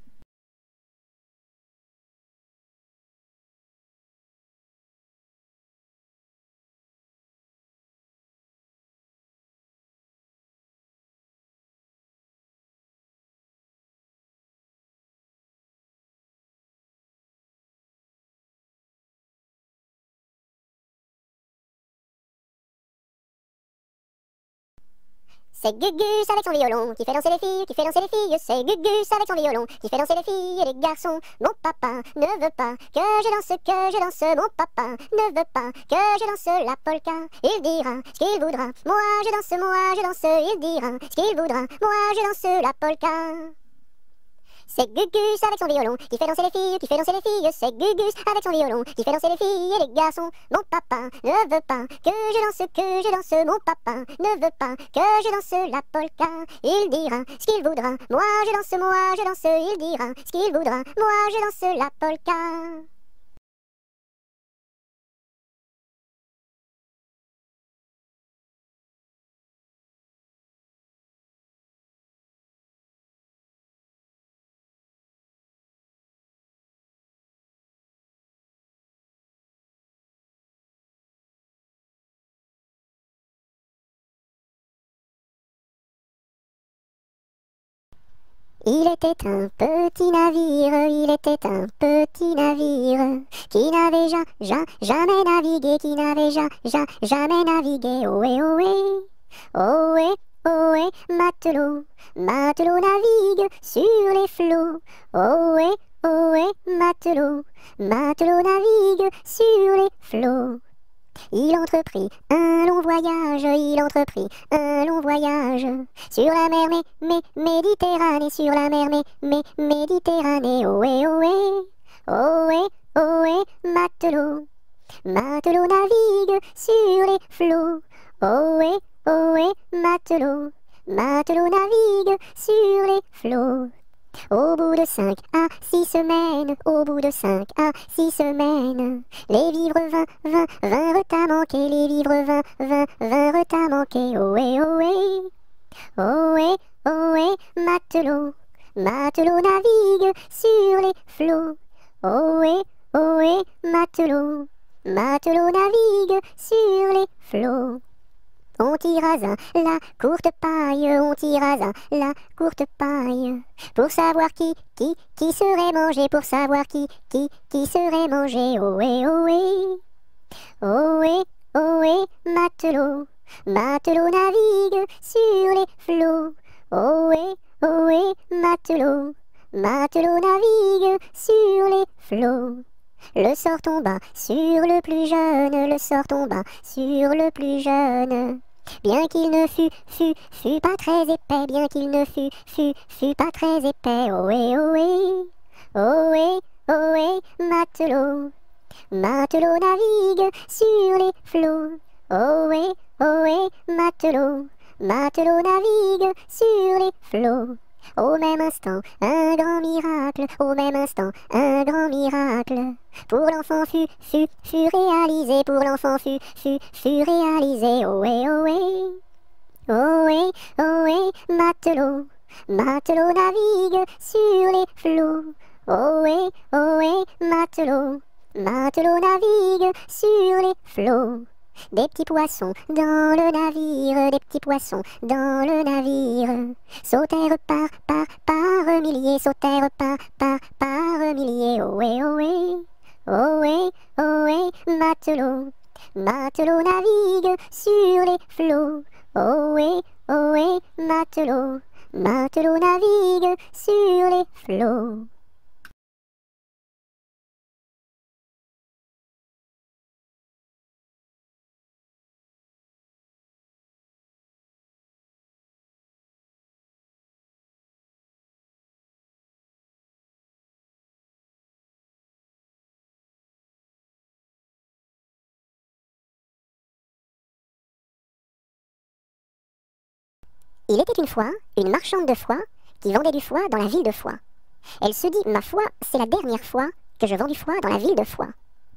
C'est Gugus avec son violon qui fait danser les filles, qui fait danser les filles. C'est Gugus avec son violon qui fait danser les filles et les garçons. Mon papa ne veut pas que je danse, que je danse. Mon papa ne veut pas que je danse la polka. Il dira ce qu'il voudra. Moi je danse, moi je danse. Il dira ce qu'il voudra. Moi je danse la polka. C'est Gugus avec son violon qui fait danser les filles, qui fait danser les filles. C'est Gugus avec son violon qui fait danser les filles et les garçons. Mon papa ne veut pas que je danse, que je danse. Mon papa ne veut pas que je danse la polka. Il dira ce qu'il voudra. Moi je danse, moi je danse. Il dira ce qu'il voudra. Moi je danse la polka. Il était un petit navire, il était un petit navire qui n'avait ja, ja, jamais navigué, qui n'avait ja, ja, jamais navigué. Ohé, ohé, ohé, ohé, matelot, matelot navigue sur les flots. Ohé, ohé, matelot, matelot navigue sur les flots. Il entreprit un long voyage, il entreprit un long voyage sur la mer mé, mé, Méditerranée, sur la mer mé, mé, Méditerranée. Ohé, ohé, ohé, ohé, matelot, matelot navigue sur les flots. Ohé, ohé, matelot, matelot navigue sur les flots. Au bout de cinq à six semaines, au bout de cinq à six semaines, les vivres vingt, vingt, vinrent à manquer, les vivres vingt, vingt, vinrent à manquer. Ohé, ohé, ohé, ohé, matelot, matelot navigue sur les flots. Ohé, ohé, matelot, matelot navigue sur les flots. On tirasa la courte paille, on tirasa la courte paille, pour savoir qui, qui, qui serait mangé, pour savoir qui, qui, qui serait mangé. Ohé, ohé, ohé, ohé, matelot, matelot navigue sur les flots. Ohé, ohé, matelot, matelot navigue sur les flots. Le sort tomba sur le plus jeune, le sort tomba sur le plus jeune. Bien qu'il ne fût, fût, fût pas très épais, bien qu'il ne fût, fût, fût pas très épais. Ohé, ohé, ohé, ohé, matelot. Matelot navigue sur les flots. Ohé, ohé, matelot. Matelot navigue sur les flots. Au même instant, un grand miracle, au même instant, un grand miracle. Pour l'enfant fut, fut, fut réalisé, pour l'enfant fut, fut, fut réalisé. Ohé, ohé, ohé, ohé, matelot. Matelot navigue sur les flots. Ohé, ohé, matelot. Matelot navigue sur les flots. Des petits poissons dans le navire, des petits poissons dans le navire. Sautèrent par, par, par milliers, sautèrent par, par, par milliers. Ohé, ohé, ohé, ohé, matelot. Matelot navigue sur les flots. Ohé, ohé, matelot. Matelot navigue sur les flots. Il était une fois une marchande de foie qui vendait du foie dans la ville de Foix. Elle se dit, ma foi, c'est la dernière fois que je vends du foie dans la ville de Foix.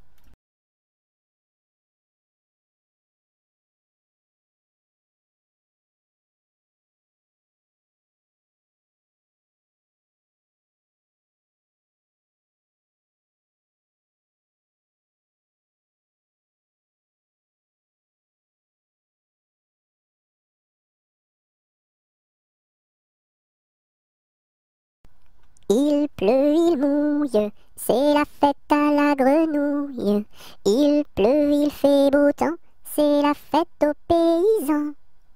Il pleut, il mouille, c'est la fête à la grenouille. Il pleut, il fait beau temps, c'est la fête aux paysans.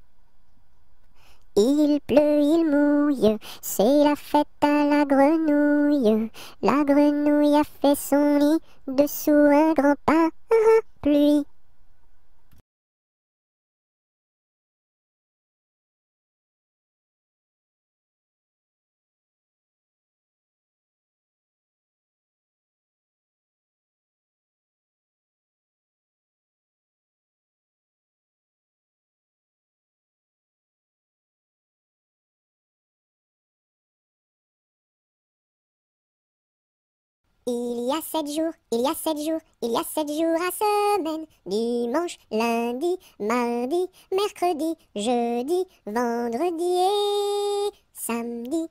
Il pleut, il mouille, c'est la fête à la grenouille. La grenouille a fait son nid dessous un grand parapluie. Il y a sept jours, il y a sept jours, il y a sept jours à semaine. Dimanche, lundi, mardi, mercredi, jeudi, vendredi et samedi.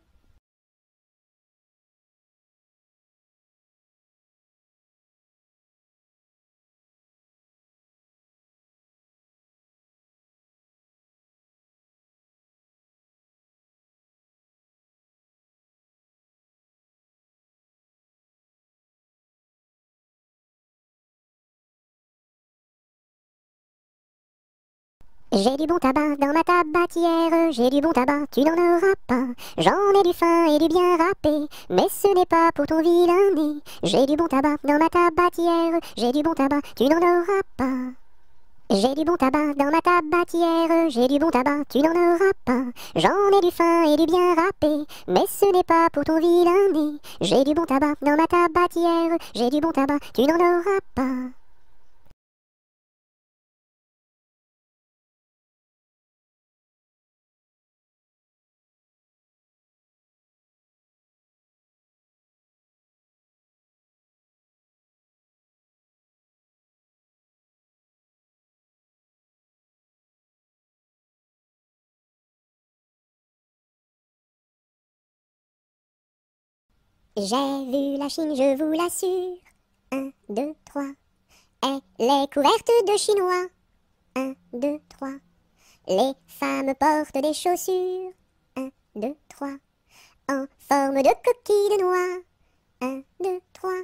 J'ai du bon tabac dans ma tabatière, j'ai du bon tabac, tu n'en auras pas. J'en ai du fin et du bien râpé, mais ce n'est pas pour ton vilain nez. J'ai du bon tabac dans ma tabatière, j'ai du bon tabac, tu n'en auras pas. J'ai du bon tabac dans ma tabatière, j'ai du bon tabac, tu n'en auras pas. J'en ai du fin et du bien râpé, mais ce n'est pas pour ton vilain nez. J'ai du bon tabac dans ma tabatière, j'ai du bon tabac, tu n'en auras pas. J'ai vu la Chine, je vous l'assure. Un, deux, trois. Elle est couverte de chinois. Un, deux, trois. Les femmes portent des chaussures. Un, deux, trois. En forme de coquille de noix. Un, deux, trois.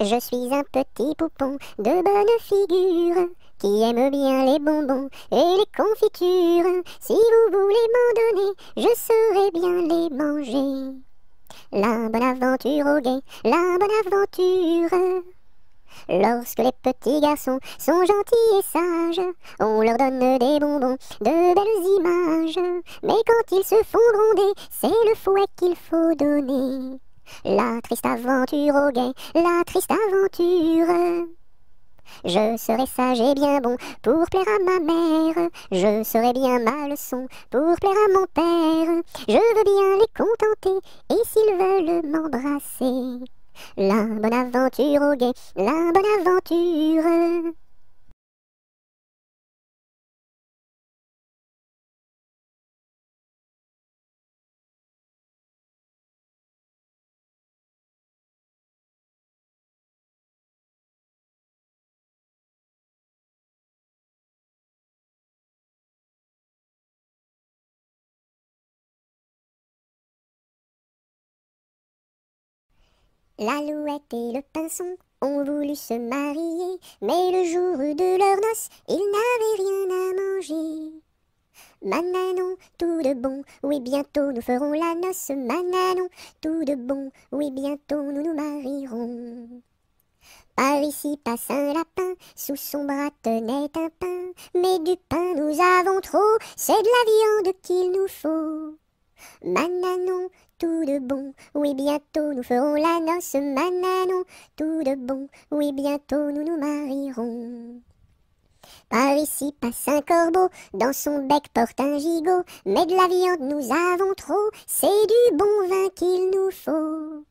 Je suis un petit poupon de bonne figure qui aime bien les bonbons et les confitures. Si vous voulez m'en donner, je saurai bien les manger. La bonne aventure au guet, la bonne aventure. Lorsque les petits garçons sont gentils et sages, on leur donne des bonbons, de belles images. Mais quand ils se font gronder, c'est le fouet qu'il faut donner. La triste aventure au guet, la triste aventure. Je serai sage et bien bon pour plaire à ma mère. Je serai bien ma leçon pour plaire à mon père. Je veux bien les contenter et s'ils veulent m'embrasser. La bonne aventure au guet, la bonne aventure. L'alouette et le pinson ont voulu se marier, mais le jour de leur noces, ils n'avaient rien à manger. Mananon, tout de bon, oui bientôt nous ferons la noce. Mananon, tout de bon, oui bientôt nous nous marierons. Par ici passe un lapin, sous son bras tenait un pain. Mais du pain nous avons trop, c'est de la viande qu'il nous faut. Mananon, tout de bon, oui bientôt nous ferons la noce. Mananon, tout de bon, oui bientôt nous nous marierons. Par ici passe un corbeau, dans son bec porte un gigot. Mais de la viande nous avons trop, c'est du bon vin qu'il nous faut.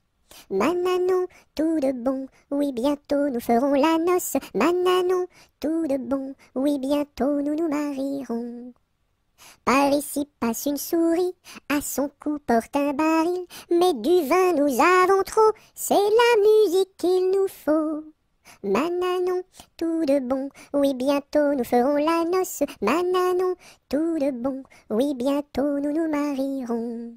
Mananon, tout de bon, oui bientôt nous ferons la noce. Mananon, tout de bon, oui bientôt nous nous marierons. Par ici passe une souris, à son cou porte un baril. Mais du vin nous avons trop, c'est la musique qu'il nous faut. Mananon, tout de bon, oui bientôt nous ferons la noce. Mananon, tout de bon, oui bientôt nous nous marierons.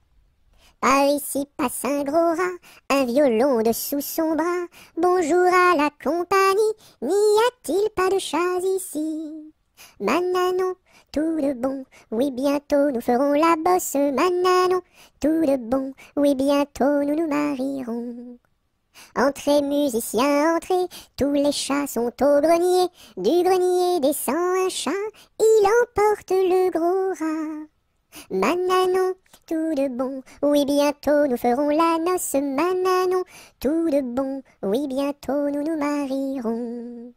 Par ici passe un gros rat, un violon dessous son bras. Bonjour à la compagnie, n'y a-t-il pas de chats ici? Mananon, tout de bon, oui bientôt nous ferons la bosse. Mananon, tout de bon, oui bientôt nous nous marierons. Entrez musiciens, entrez, tous les chats sont au grenier. Du grenier descend un chat, il emporte le gros rat. Mananon, tout de bon, oui bientôt nous ferons la noce. Mananon, tout de bon, oui bientôt nous nous marierons.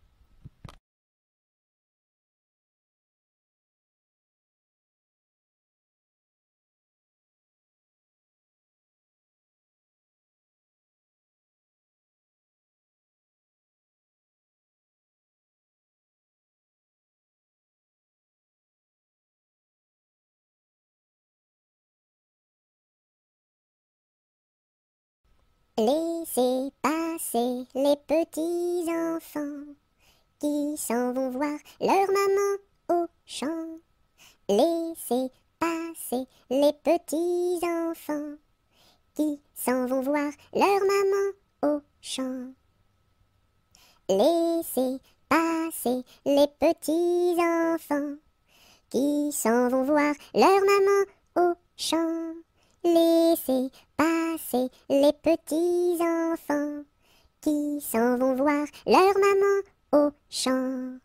Laissez passer les petits enfants qui s'en vont voir leur maman au champ. Laissez passer les petits enfants qui s'en vont voir leur maman au champ. Laissez passer les petits enfants qui s'en vont voir leur maman au champ. Laissez passer les petits enfants qui s'en vont voir leur maman au champ.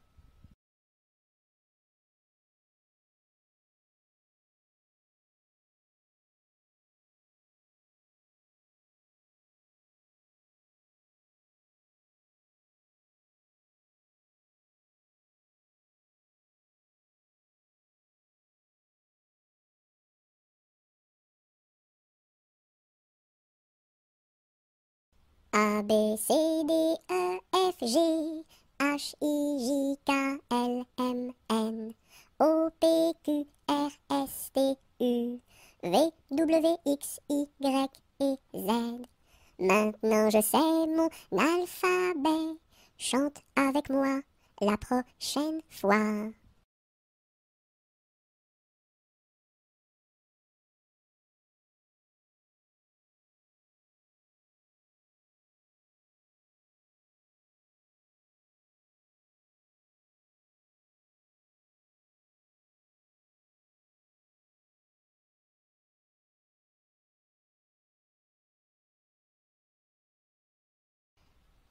A, B, C, D, E, F, G, H, I, J, K, L, M, N, O, P, Q, R, S, T, U, V, W, X, Y et Z. Maintenant je sais mon alphabet, chante avec moi la prochaine fois.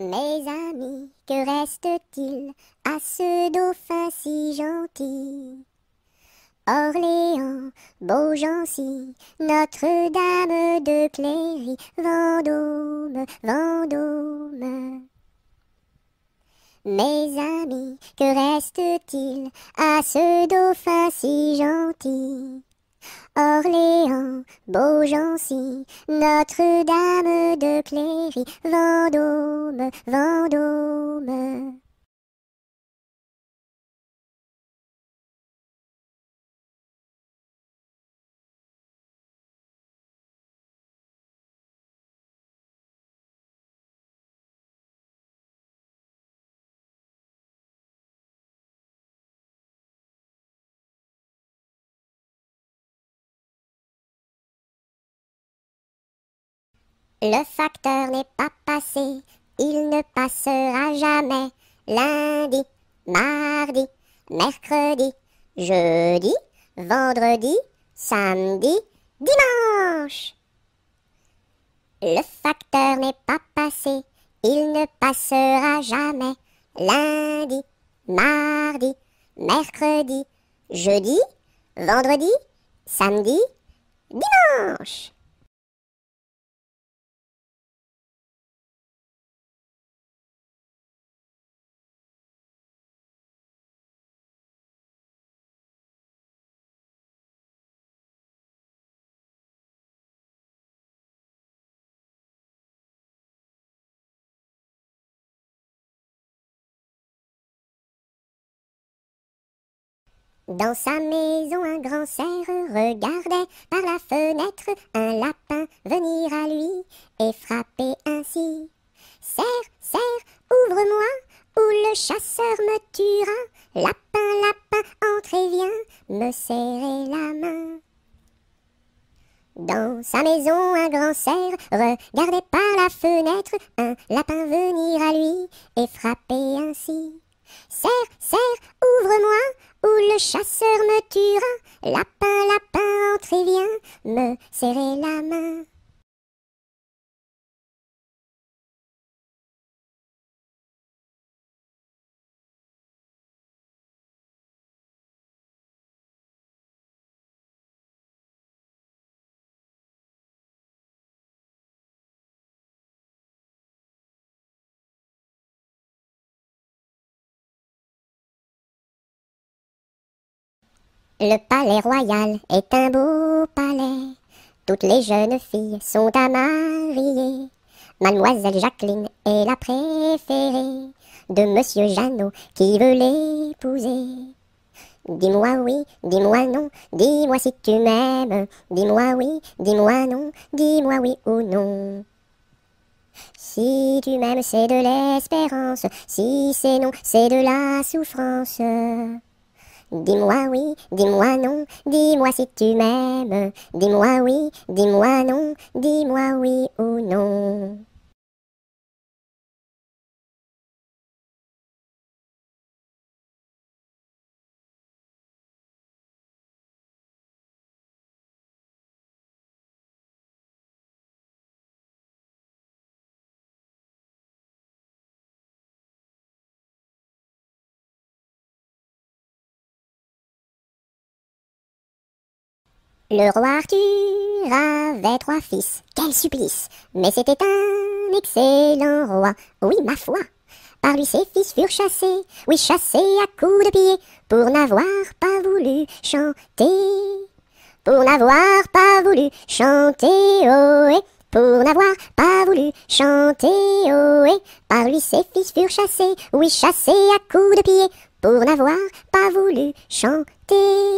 Mes amis, que reste-t-il à ce dauphin si gentil? Orléans, Beaugency, Notre-Dame de Cléry, Vendôme, Vendôme. Mes amis, que reste-t-il à ce dauphin si gentil? Orléans, Beaugency, Notre-Dame de Cléry, Vendôme, Vendôme. Le facteur n'est pas passé, il ne passera jamais. Lundi, mardi, mercredi, jeudi, vendredi, samedi, dimanche. Le facteur n'est pas passé, il ne passera jamais. Lundi, mardi, mercredi, jeudi, vendredi, samedi, dimanche. Dans sa maison, un grand cerf regardait par la fenêtre un lapin venir à lui et frapper ainsi. Cerf, cerf, ouvre-moi, ou le chasseur me tuera. Lapin, lapin, entre et viens me serrer la main. Dans sa maison, un grand cerf regardait par la fenêtre un lapin venir à lui et frapper ainsi. Cerf, cerf, ouvre-moi, ou le chasseur me tuera. Lapin, lapin, entre et viens me serrer la main. Le palais royal est un beau palais. Toutes les jeunes filles sont à marier. Mademoiselle Jacqueline est la préférée de Monsieur Jeannot qui veut l'épouser. Dis-moi oui, dis-moi non, dis-moi si tu m'aimes. Dis-moi oui, dis-moi non, dis-moi oui ou non. Si tu m'aimes, c'est de l'espérance. Si c'est non, c'est de la souffrance. Dis-moi oui, dis-moi non, dis-moi si tu m'aimes. Dis-moi oui, dis-moi non, dis-moi oui ou non. Le roi Arthur avait trois fils, quel supplice! Mais c'était un excellent roi, oui ma foi. Par lui ses fils furent chassés, oui chassés à coups de pied, pour n'avoir pas voulu chanter. Pour n'avoir pas voulu chanter, ohé, pour n'avoir pas voulu chanter, ohé. Par lui ses fils furent chassés, oui chassés à coups de pied, pour n'avoir pas voulu chanter.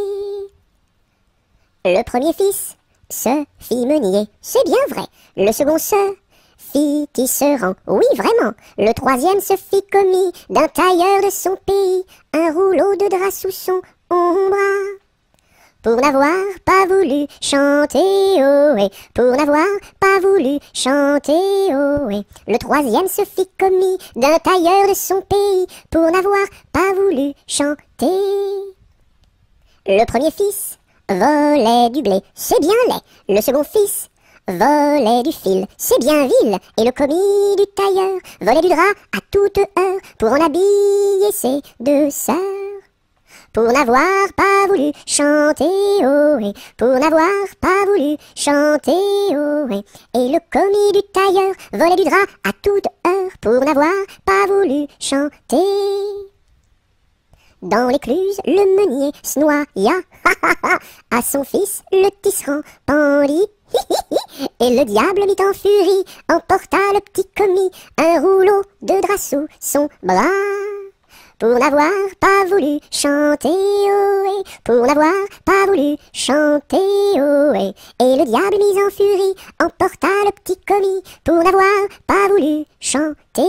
Le premier fils se fit meunier, c'est bien vrai. Le second se fit tisserand, oui vraiment. Le troisième se fit commis d'un tailleur de son pays, un rouleau de drap sous son ombre. Pour n'avoir pas voulu chanter, ohé, pour n'avoir pas voulu chanter, ohé. Le troisième se fit commis d'un tailleur de son pays, pour n'avoir pas voulu chanter. Le premier fils volait du blé, c'est bien laid. Le second fils volait du fil, c'est bien vil, et le commis du tailleur volait du drap à toute heure pour en habiller ses deux sœurs. Pour n'avoir pas voulu chanter ohé, pour n'avoir pas voulu chanter ohé, et le commis du tailleur volait du drap à toute heure pour n'avoir pas voulu chanter. Dans l'écluse, le meunier se noya, à son fils le tisserand pendit, et le diable mit en furie, emporta le petit commis, un rouleau de drap sous son bras. Pour n'avoir pas voulu chanter ohé, pour n'avoir pas voulu chanter ohé, et le diable mis en furie, emporta le petit commis, pour n'avoir pas voulu chanter.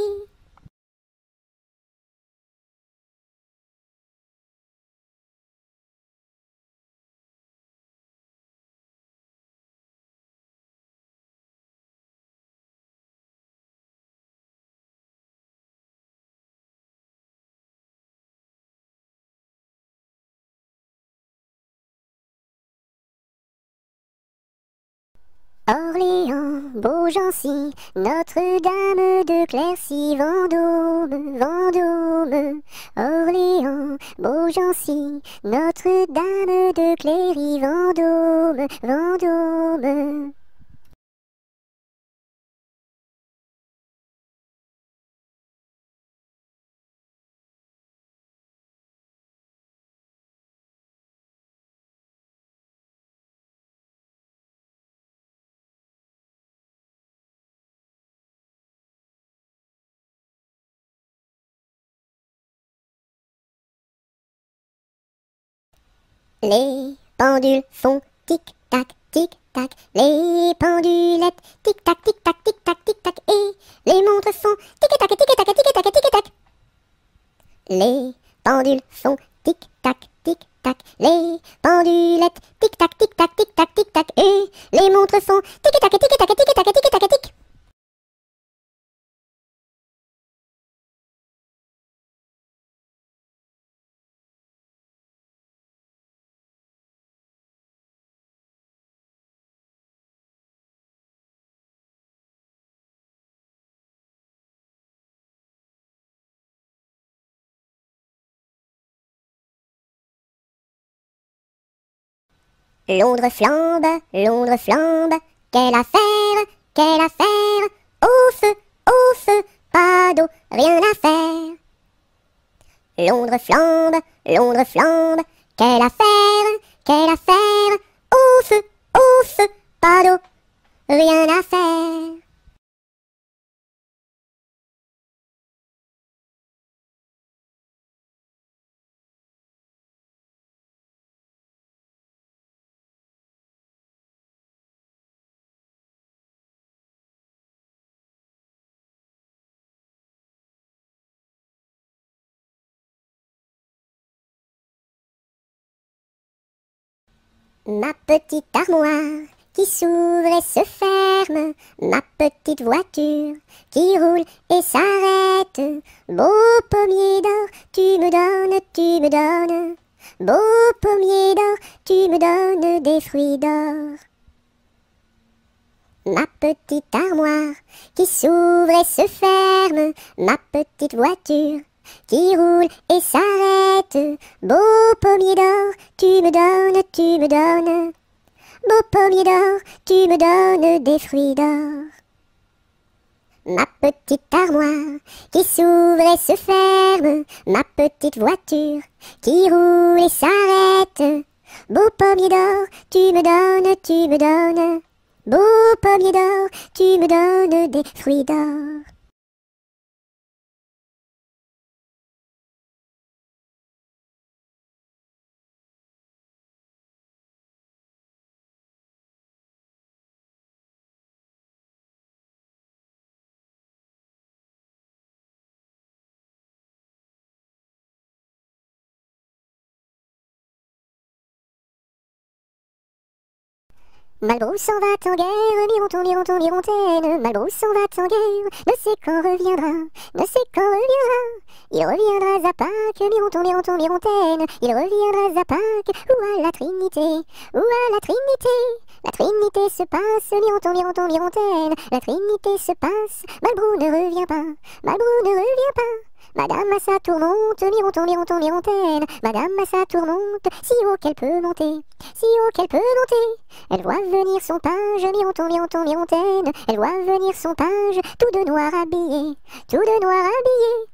Orléans, Beaugency, Notre-Dame de Clercy, Vendôme, Vendôme. Orléans, Beaugency, Notre-Dame de Cléry, Vendôme, Vendôme. Les pendules font tic-tac, tic-tac, les pendulettes tic-tac, tic-tac, tic-tac, tic-tac, et les montres font tic-tac, tic-tac, tic-tac, tic-tac. Les pendules font tic-tac, tic-tac, les pendulettes tic-tac, tic-tac, tic-tac, tic-tac, et les montres font tic-tac, tic-tac, tic-tac, tic-tac, tic. Londres flambe, Londres flambe, quelle affaire, quelle affaire, au feu, au feu, pas d'eau, rien à faire. Londres flambe, Londres flambe, quelle affaire, quelle affaire, au feu, au feu, pas d'eau, rien à faire. Ma petite armoire qui s'ouvre et se ferme, ma petite voiture qui roule et s'arrête. Beau pommier d'or, tu me donnes, tu me donnes. Beau pommier d'or, tu me donnes des fruits d'or. Ma petite armoire qui s'ouvre et se ferme, ma petite voiture qui roule et s'arrête. Beau pommier d'or, tu me donnes, tu me donnes. Beau pommier d'or, tu me donnes des fruits d'or. Ma petite armoire qui s'ouvre et se ferme, ma petite voiture qui roule et s'arrête. Beau pommier d'or, tu me donnes, tu me donnes. Beau pommier d'or, tu me donnes des fruits d'or. Malbrousse s'en va en guerre, Mironton, Mironton, Mirontaine. Malbrousse s'en va en guerre, ne sait quand reviendra, ne sait quand reviendra. Il reviendra à Pâques, Mironton, Mironton, Mirontaine. Il reviendra à Pâques, ou à la Trinité, ou à la Trinité. La Trinité se passe, mironton, mironton, mirontaine. La Trinité se passe, Malbrou ne revient pas, Malbrou ne revient pas. Madame à sa tourmente, mironton, mironton, mirontaine. Madame à sa tourmente, si haut qu'elle peut monter, si haut qu'elle peut monter. Elle voit venir son page, mironton, mironton, mirontaine. Elle voit venir son page, tout de noir habillé, tout de noir habillé.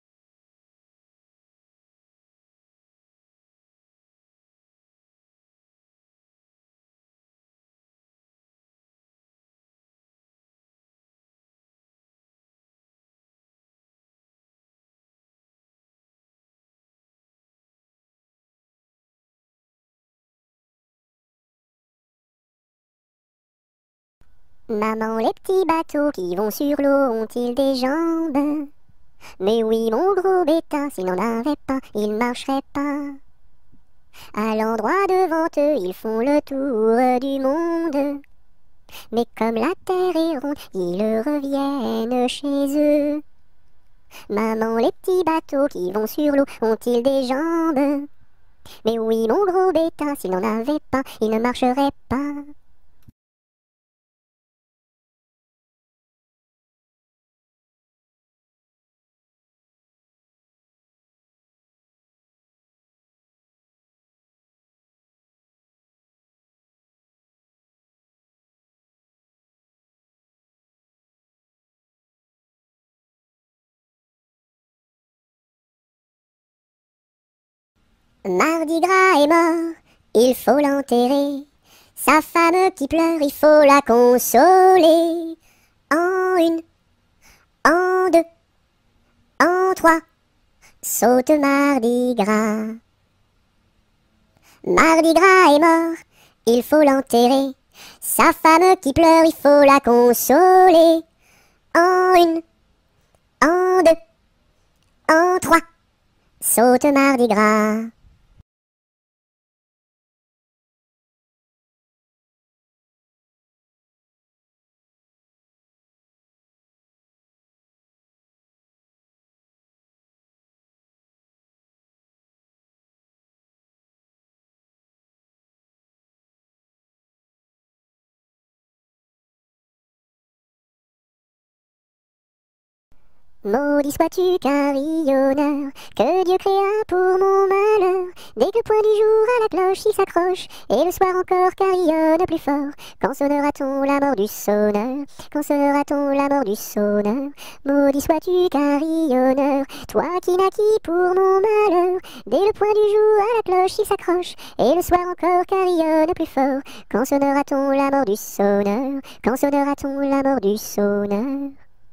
Maman, les petits bateaux qui vont sur l'eau ont-ils des jambes? Mais oui, mon gros bêta, s'il n'en avait pas, il marcherait pas. À l'endroit devant eux, ils font le tour du monde. Mais comme la terre est ronde, ils reviennent chez eux. Maman, les petits bateaux qui vont sur l'eau ont-ils des jambes? Mais oui, mon gros bêta, s'il n'en avait pas, il ne marcherait pas. Mardi Gras est mort, il faut l'enterrer. Sa femme qui pleure, il faut la consoler. En une, en deux, en trois, saute Mardi Gras. Mardi Gras est mort, il faut l'enterrer. Sa femme qui pleure, il faut la consoler. En une, en deux, en trois, saute Mardi Gras. Maudit sois-tu carillonneur, que Dieu créa pour mon malheur. Dès que le point du jour à la cloche il s'accroche, et le soir encore carillonne plus fort. Quand sonnera-t-on la mort du sonneur? Quand sonnera-t-on la mort du sonneur? Maudit sois-tu carillonneur, toi qui naquis pour mon malheur. Dès le point du jour à la cloche il s'accroche, et le soir encore carillonne plus fort. Quand sonnera-t-on la mort du sonneur? Quand sonnera-t-on la mort du sonneur?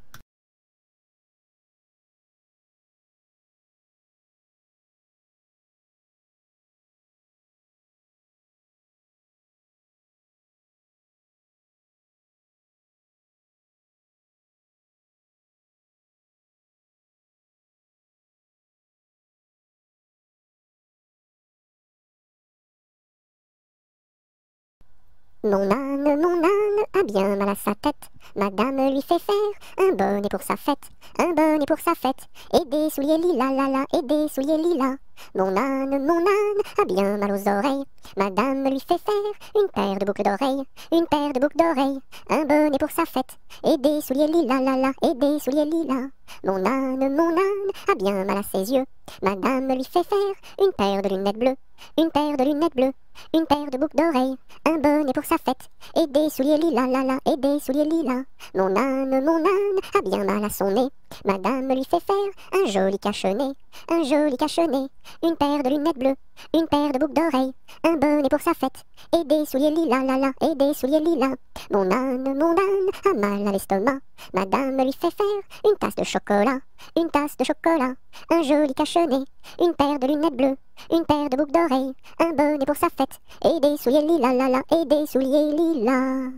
Mon âne, mon âne a bien mal à sa tête. Madame lui fait faire un bonnet pour sa fête, un bonnet pour sa fête, et des souliers lilas, la la, et des souliers lilas. Mon âne, mon âne a bien mal aux oreilles. Madame lui fait faire une paire de boucles d'oreilles, une paire de boucles d'oreilles, un bonnet pour sa fête, et des souliers lilas, la la, et des souliers lilas. Mon âne, mon âne a bien mal à ses yeux. Madame lui fait faire une paire de lunettes bleues, une paire de lunettes bleues, une paire de boucles d'oreilles, un bonnet pour sa fête, et des souliers lilas, la la, et des souliers lilas. Mon âne, mon âne a bien mal à son nez. Madame lui fait faire un joli cache-nez, un joli cache-nez, une paire de lunettes bleues, une paire de boucles d'oreilles, un bonnet pour sa fête, et des souliers lilas, la la, et des souliers lilas. Mon âne, mon âne a mal à l'estomac. Madame lui fait faire une tasse de chocolat, une tasse de chocolat, un joli cache-nez, une paire de lunettes bleues, une paire de boucles d'oreilles, un bonnet pour sa fête, et des souliers lilas, la la, et des souliers lilas.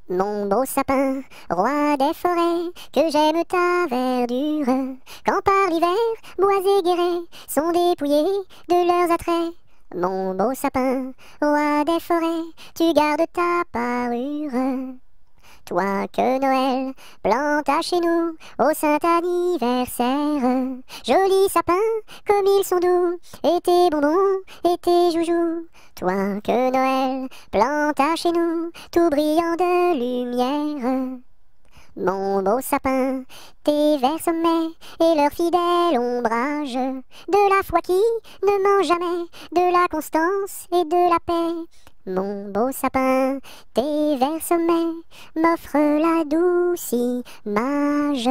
Mon beau sapin, roi des forêts, que j'aime ta verdure, quand par l'hiver, bois et guérets sont dépouillés de leurs attraits. Mon beau sapin, roi des forêts, tu gardes ta parure. Toi que Noël planta chez nous au saint anniversaire. Joli sapin, comme ils sont doux, et tes bonbons, et tes joujoux. Toi que Noël planta chez nous, tout brillant de lumière. Mon beau sapin, tes verts sommets et leur fidèle ombrage, de la foi qui ne ment jamais, de la constance et de la paix. Mon beau sapin, tes verts sommets m'offrent la douce image.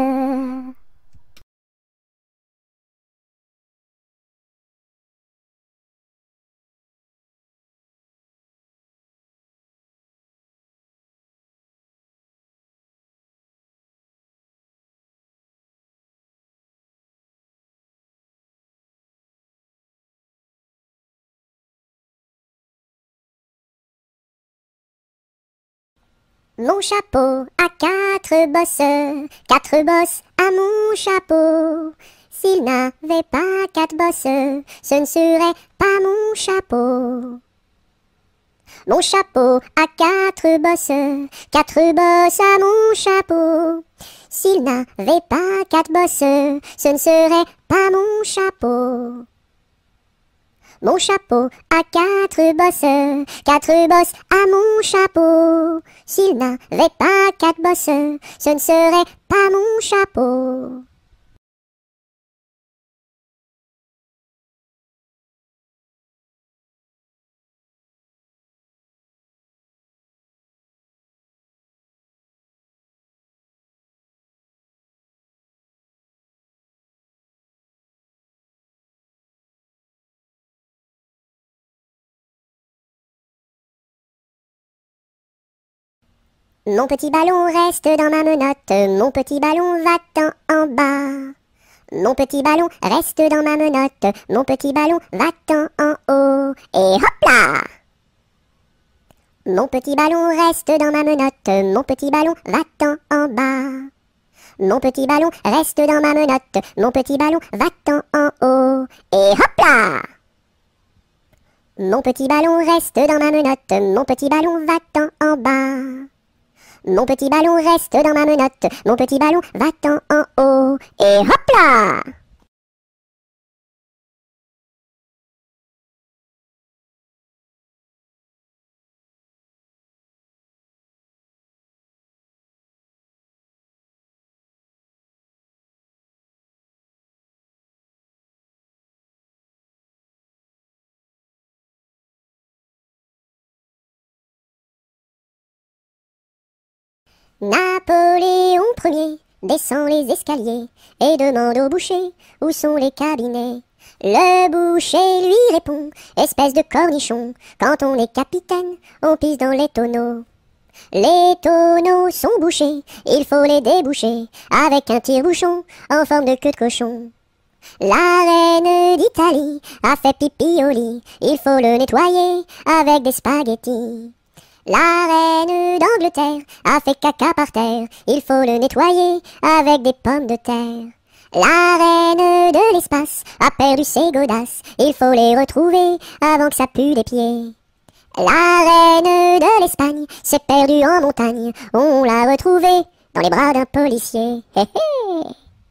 Mon chapeau a quatre bosses, quatre bosses à mon chapeau. S'il n'avait pas quatre bosses, ce ne serait pas mon chapeau. Mon chapeau a quatre bosses, quatre bosses à mon chapeau. S'il n'avait pas quatre bosses, ce ne serait pas mon chapeau. Mon chapeau a quatre bosses, quatre bosses à mon chapeau. S'il n'avait pas quatre bosses, ce ne serait pas mon chapeau. Mon petit ballon reste dans ma menotte, mon petit ballon va-t'en en bas. Mon petit ballon reste dans ma menotte, mon petit ballon va-t'en en haut. Et hop là! Mon petit ballon reste dans ma menotte, mon petit ballon va-t'en en bas. Mon petit ballon reste dans ma menotte, mon petit ballon va-t'en en haut. Et hop là! Mon petit ballon reste dans ma menotte, mon petit ballon va-t'en en bas. Mon petit ballon reste dans ma menotte, mon petit ballon va-t'en en haut. Et hop là! Napoléon Ier descend les escaliers et demande au boucher où sont les cabinets. Le boucher lui répond, espèce de cornichon, quand on est capitaine, on pisse dans les tonneaux. Les tonneaux sont bouchés, il faut les déboucher avec un tire-bouchon en forme de queue de cochon. La reine d'Italie a fait pipi au lit, il faut le nettoyer avec des spaghettis. La reine d'Angleterre a fait caca par terre, il faut le nettoyer avec des pommes de terre. La reine de l'espace a perdu ses godasses, il faut les retrouver avant que ça pue les pieds. La reine de l'Espagne s'est perdue en montagne, on l'a retrouvée dans les bras d'un policier. Hé hé!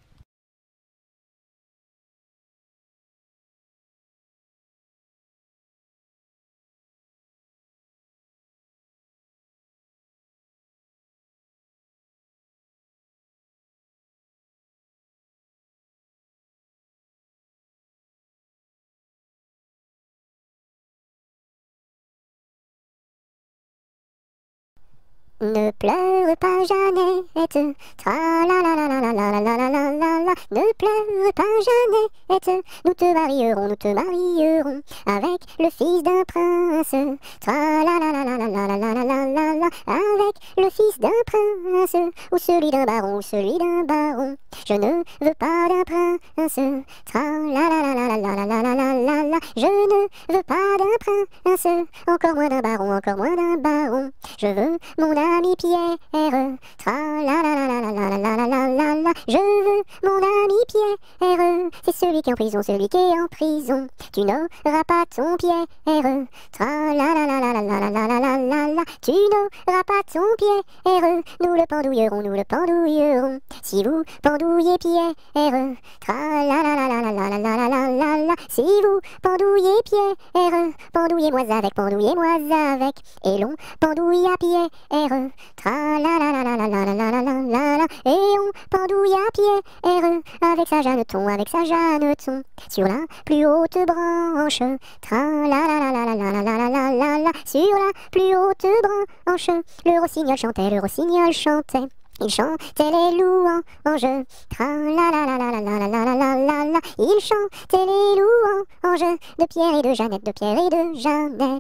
Ne pleure pas Jeannette, tra la la la la la la la la la la la. Ne pleure pas Jeannette, nous te marierons, nous te marierons avec le fils d'un prince. Tra la la la la la la la la la la la, avec le fils d'un prince, ou celui d'un baron, ou celui d'un baron. Je ne veux pas d'un prince. Tra la la la la la la la la la la la. Je ne veux pas d'un prince, encore moins d'un baron, encore moins d'un baron. Je veux mon ami Pierre. Tra la la la la la la la la la la la. Je veux mon ami Pierre. C'est celui qui est en prison, celui qui est en prison. Tu n'auras pas ton Pierre. Tra la la la la la la la la la la la la. Tu n'auras pas ton Pierre. Nous le pendouillerons, nous le pendouillerons. Si vous pendouillez Pierre. Tra la la la la la la la la la la la. Si vous pendouillez Pierre. Pendouillez-moi avec, pendouillez-moi avec. Et l'on pendouille à Pierre. Tra la la la la la la la la la la la. Et on pendouille à Pierre. Avec sa Jeanneton, avec sa Jeanneton. Sur la plus haute branche. Tra la la la la la la la la la la la. Sur la plus haute branche. Le rossignol chantait, le rossignol chantait. Il chantait les louanges. Tra la la la la la la la la la la la. Il chantait les louanges de Pierre et de Jeannette, de Pierre et de Jeannette.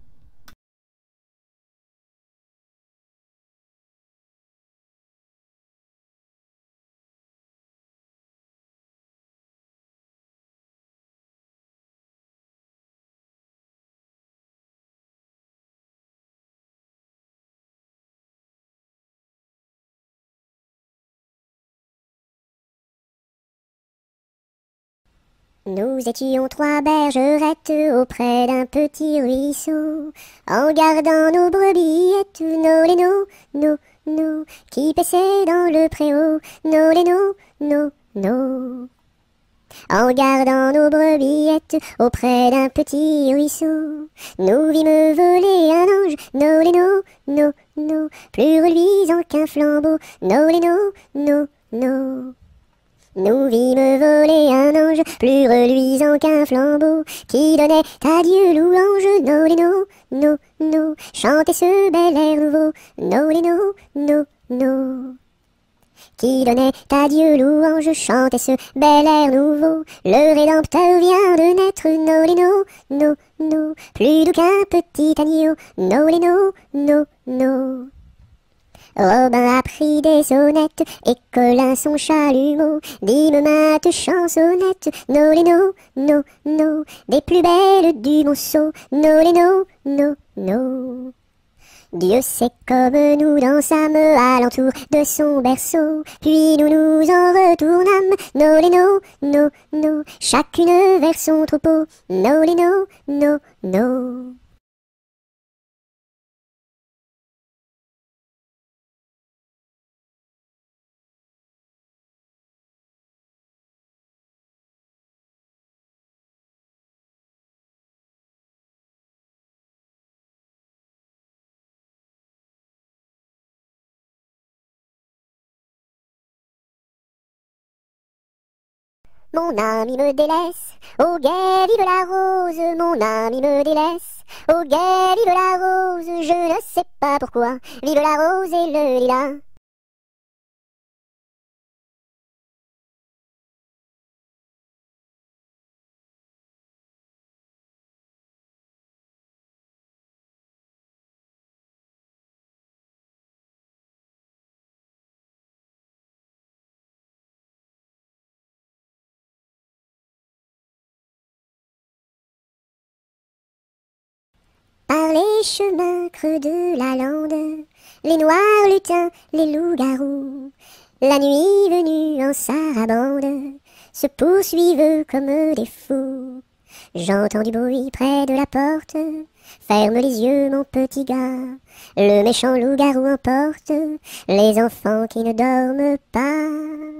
Nous étions trois bergerettes auprès d'un petit ruisseau, en gardant nos brebillettes, nos lénos, nos, nos, qui paissaient dans le préau, nos lénos, nos, nos. En gardant nos brebillettes auprès d'un petit ruisseau, nous vîmes voler un ange, nos lénos, nos, nos, plus reluisant qu'un flambeau, nos lénos, nos, nos. Nous vîmes voler un ange, plus reluisant qu'un flambeau, qui donnait à Dieu louange, nos lénos, nos, nos, chantez ce bel air nouveau, nos lénos, nos, nos. Qui donnait à Dieu louange, chantez ce bel air nouveau, le Rédempteur vient de naître, nos lénos, nos, nos, plus doux qu'un petit agneau, nos lénos, nos, nos. Robin a pris des sonnettes, et Colin son chalumeau, dîme mainte chansonnette, nos lénos, nos, nos, des plus belles du monceau, nos lénos, nos, nos. Dieu sait comme nous dansâmes alentour de son berceau, puis nous nous en retournâmes, nos lénos, nos, nos, chacune vers son troupeau, nos lénos, nos, nos. Mon ami me délaisse, au guet vive la rose, mon ami me délaisse, au guet vive la rose, je ne sais pas pourquoi, vive la rose et le lilas. Par les chemins creux de la lande, les noirs lutins, les loups-garous, la nuit venue en sarabande, se poursuivent comme des fous. J'entends du bruit près de la porte, ferme les yeux mon petit gars, le méchant loup-garou emporte les enfants qui ne dorment pas.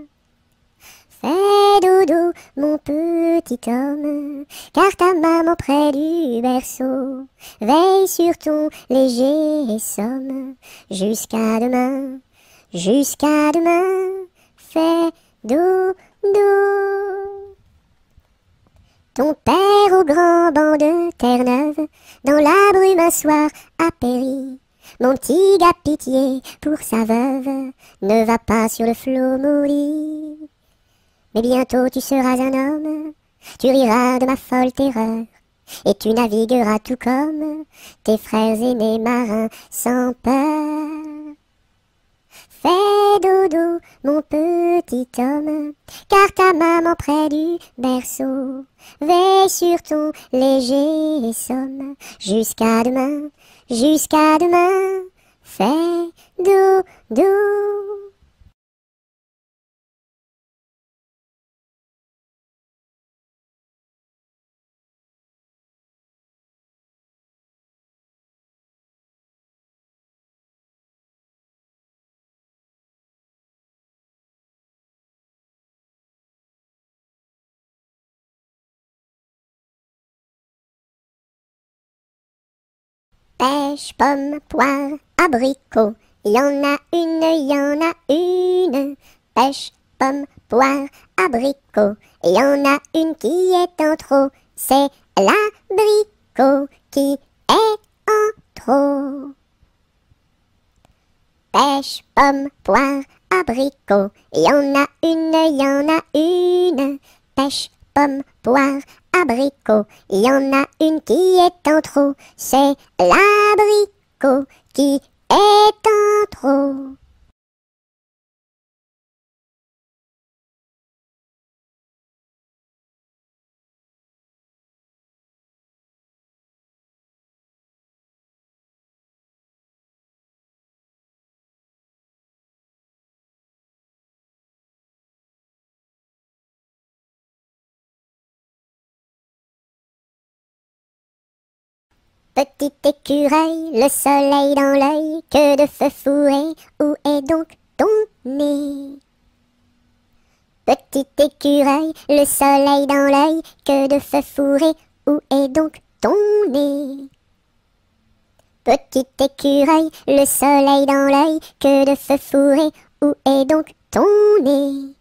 Fais dodo, mon petit homme, car ta maman près du berceau veille sur ton léger somme. Jusqu'à demain, jusqu'à demain, fais dodo. Ton père au grand banc de Terre-Neuve, dans la brume un soir a péri. Mon petit gars, pitié pour sa veuve, ne va pas sur le flot maudit. Mais bientôt tu seras un homme, tu riras de ma folle terreur, et tu navigueras tout comme tes frères aînés marins sans peur. Fais dodo, mon petit homme, car ta maman près du berceau veille sur ton léger somme. Jusqu'à demain, jusqu'à demain, fais dodo. Pêche, pomme, poire, abricot, y en a une, y en a une. Pêche, pomme, poire, abricot, y en a une qui est en trop. C'est l'abricot qui est en trop. Pêche, pomme, poire, abricot, y en a une, y en a une. Pêche, pomme, poire, abricot, y en a une qui est en trop. C'est l'abricot qui est en trop. Petit écureuil, le soleil dans l'œil, que de feu fourré, où est donc ton nez? Petit écureuil, le soleil dans l'œil, que de feu fourré, où est donc ton nez? Petit écureuil, le soleil dans l'œil, que de feu fourré, où est donc ton nez?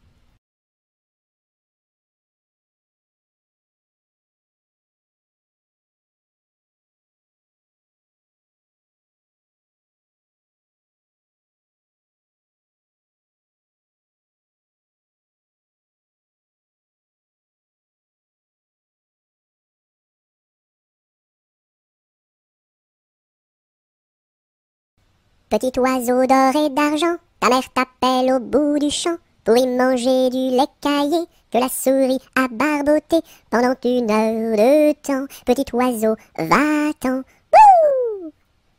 Petit oiseau d'or et d'argent, ta mère t'appelle au bout du champ pour y manger du lait caillé que la souris a barboté pendant une heure de temps. Petit oiseau, va-t'en. Wouh!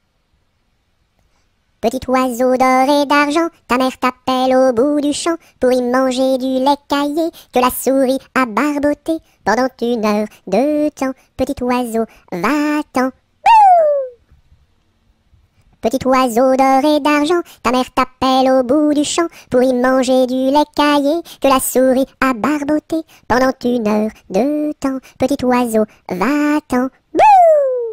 Petit oiseau d'or et d'argent, ta mère t'appelle au bout du champ pour y manger du lait caillé que la souris a barboté pendant une heure de temps. Petit oiseau, va-t'en. Petit oiseau d'or et d'argent, ta mère t'appelle au bout du champ pour y manger du lait caillé que la souris a barboté pendant une heure de temps. Petit oiseau, va-t'en. Bouh!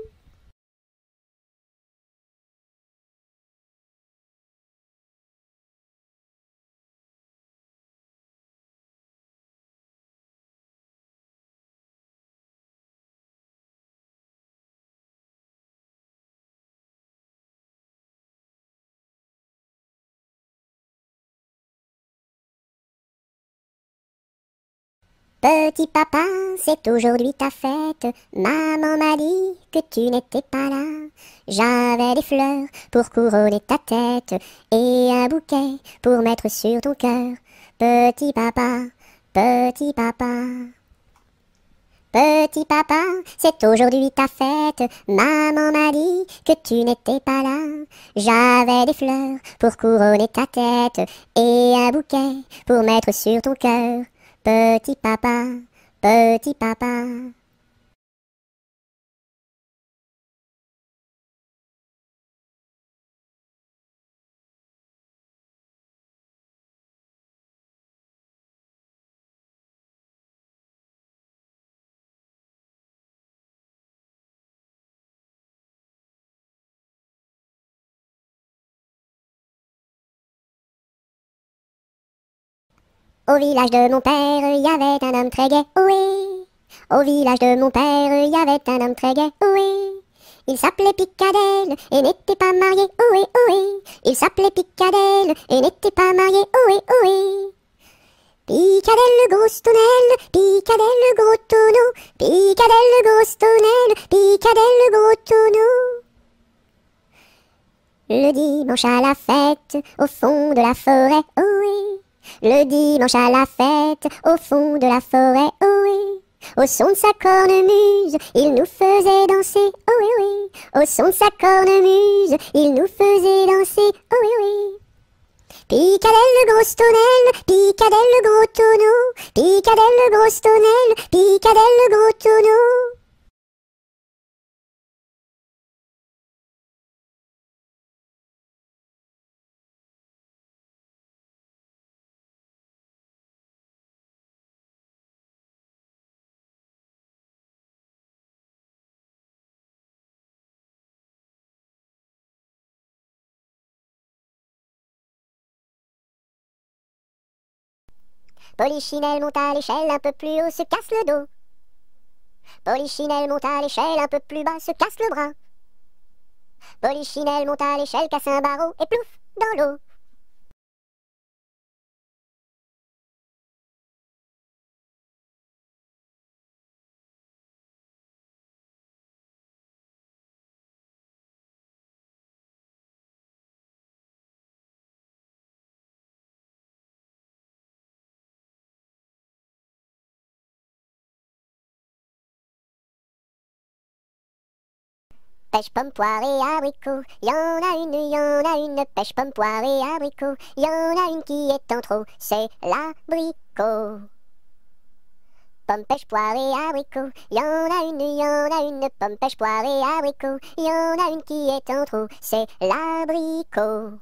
Petit papa, c'est aujourd'hui ta fête. Maman m'a dit que tu n'étais pas là. J'avais des fleurs pour couronner ta tête et un bouquet pour mettre sur ton cœur. Petit papa, petit papa. Petit papa, c'est aujourd'hui ta fête. Maman m'a dit que tu n'étais pas là. J'avais des fleurs pour couronner ta tête et un bouquet pour mettre sur ton cœur. Petit papa, petit papa. Au village de mon père, il y avait un homme très gai, oui. Au village de mon père, il y avait un homme très gai, oui. Il s'appelait Picadelle et n'était pas marié, oui, oui. Il s'appelait Picadelle et n'était pas marié, oui, oui. Picadelle le gros tonnelle, Picadelle le gros tonneau, Picadelle le gros tonnelle, Picadelle le gros tonneau. Le dimanche à la fête, au fond de la forêt, oui. Le dimanche à la fête, au fond de la forêt, oui. Au son de sa cornemuse, il nous faisait danser, oh oui oui. Au son de sa cornemuse, il nous faisait danser, oh oui oui. Picadelle le gros tonnelle, Picadelle le gros tonneau, Picadelle le gros tonnelle, Picadelle le gros tonneau. Polichinelle monte à l'échelle, un peu plus haut, se casse le dos. Polichinelle monte à l'échelle, un peu plus bas, se casse le bras. Polichinelle monte à l'échelle, casse un barreau et plouf, dans l'eau. Pêche, pomme, poire et abricot, y en a une, y en a une. Pêche, pomme, poire et abricot, y en a une qui est en trop, c'est l'abricot. Pomme, pêche, poire et abricot, y en a une, y en a une. Pomme, pêche, poire et abricot, y en a une qui est en trop, c'est l'abricot.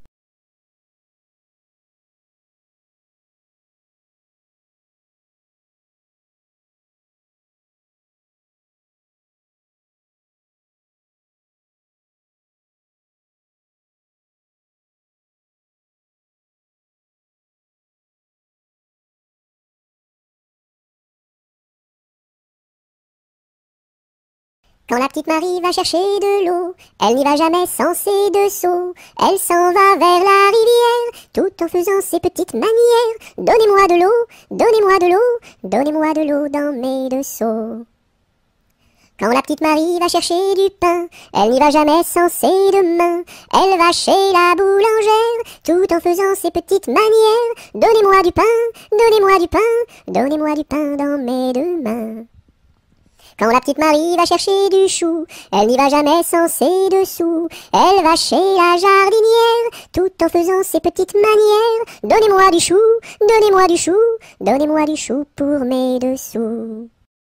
Quand la petite Marie va chercher de l'eau, elle n'y va jamais sans ses deux seaux. Elle s'en va vers la rivière, tout en faisant ses petites manières. Donnez-moi de l'eau, donnez-moi de l'eau, donnez-moi de l'eau dans mes deux seaux. Quand la petite Marie va chercher du pain, elle n'y va jamais sans ses deux mains. Elle va chez la boulangère, tout en faisant ses petites manières. Donnez-moi du pain, donnez-moi du pain, donnez-moi du pain dans mes deux mains. Quand la petite Marie va chercher du chou, elle n'y va jamais sans ses dessous. Elle va chez la jardinière, tout en faisant ses petites manières. Donnez-moi du chou, donnez-moi du chou, donnez-moi du chou pour mes dessous.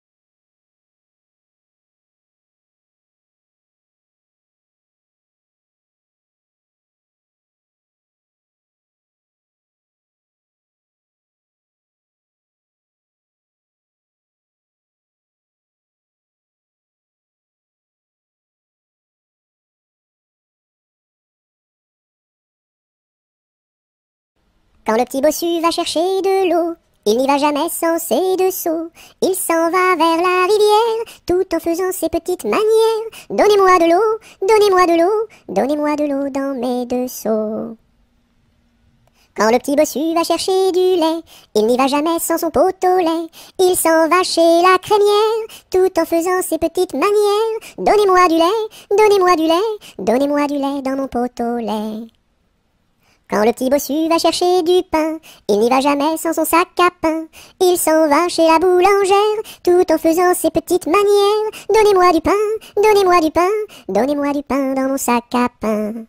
Quand le petit bossu va chercher de l'eau, il n'y va jamais sans ses deux seaux. Il s'en va vers la rivière, tout en faisant ses petites manières. Donnez-moi de l'eau, donnez-moi de l'eau, donnez-moi de l'eau dans mes deux seaux. Quand le petit bossu va chercher du lait, il n'y va jamais sans son pot au lait. Il s'en va chez la crémière, tout en faisant ses petites manières. Donnez-moi du lait, donnez-moi du lait, donnez-moi du lait dans mon pot au lait. Quand le petit bossu va chercher du pain, il n'y va jamais sans son sac à pain. Il s'en va chez la boulangère, tout en faisant ses petites manières. Donnez-moi du pain, donnez-moi du pain, donnez-moi du pain dans mon sac à pain.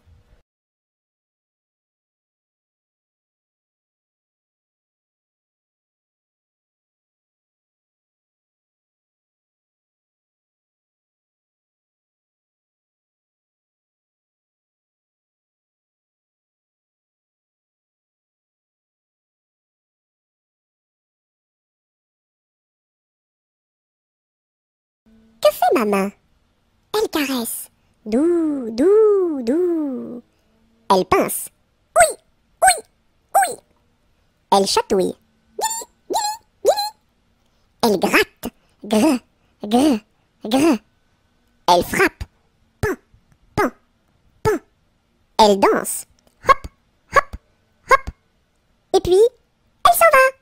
Que fait ma main? Elle caresse. Doux, doux, doux. Elle pince. Oui, oui, oui. Elle chatouille. Guili, guili, guili. Elle gratte. Gr, gr, gr. Elle frappe. Pan, pan, pan. Elle danse. Hop, hop, hop. Et puis, elle s'en va.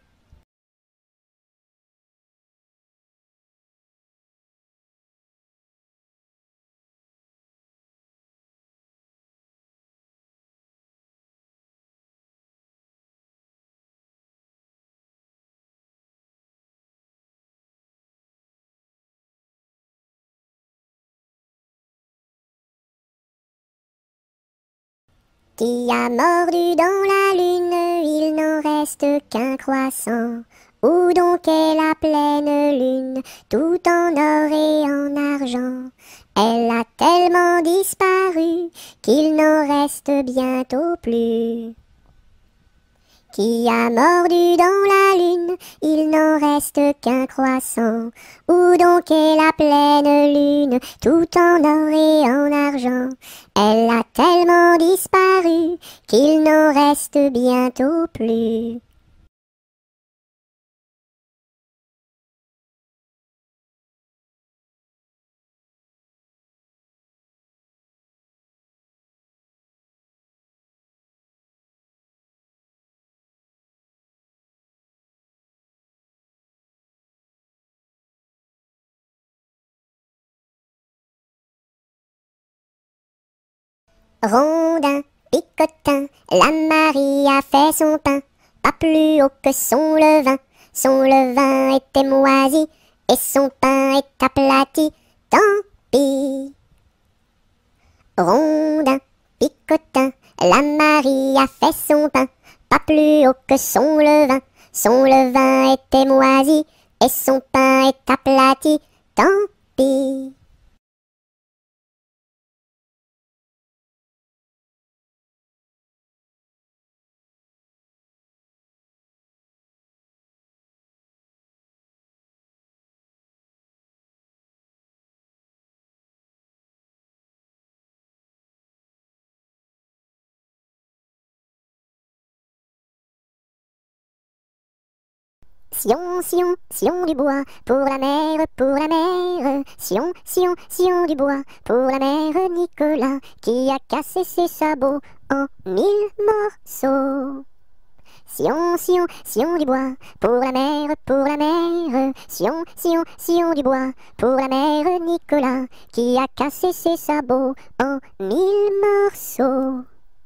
Qui a mordu dans la lune, il n'en reste qu'un croissant. Où donc est la pleine lune, tout en or et en argent? Elle a tellement disparu qu'il n'en reste bientôt plus. Qui a mordu dans la lune, il n'en reste qu'un croissant. Où donc est la pleine lune, tout en or et en argent? Elle a tellement disparu qu'il n'en reste bientôt plus. Rondin, picotin, la Marie a fait son pain, pas plus haut que son levain. Son levain était moisi, et son pain est aplati, tant pis. Rondin, picotin, la Marie a fait son pain, pas plus haut que son levain. Son levain était moisi, et son pain est aplati, tant pis. Sion, Sion, Sion du bois, pour la mer, pour la mer. Sion, Sion, Sion du bois, pour la mère Nicolas, qui a cassé ses sabots en mille morceaux. Sion, Sion, Sion du bois, pour la mer, pour la mer. Sion, Sion, Sion du bois, pour la mère Nicolas, qui a cassé ses sabots en mille morceaux.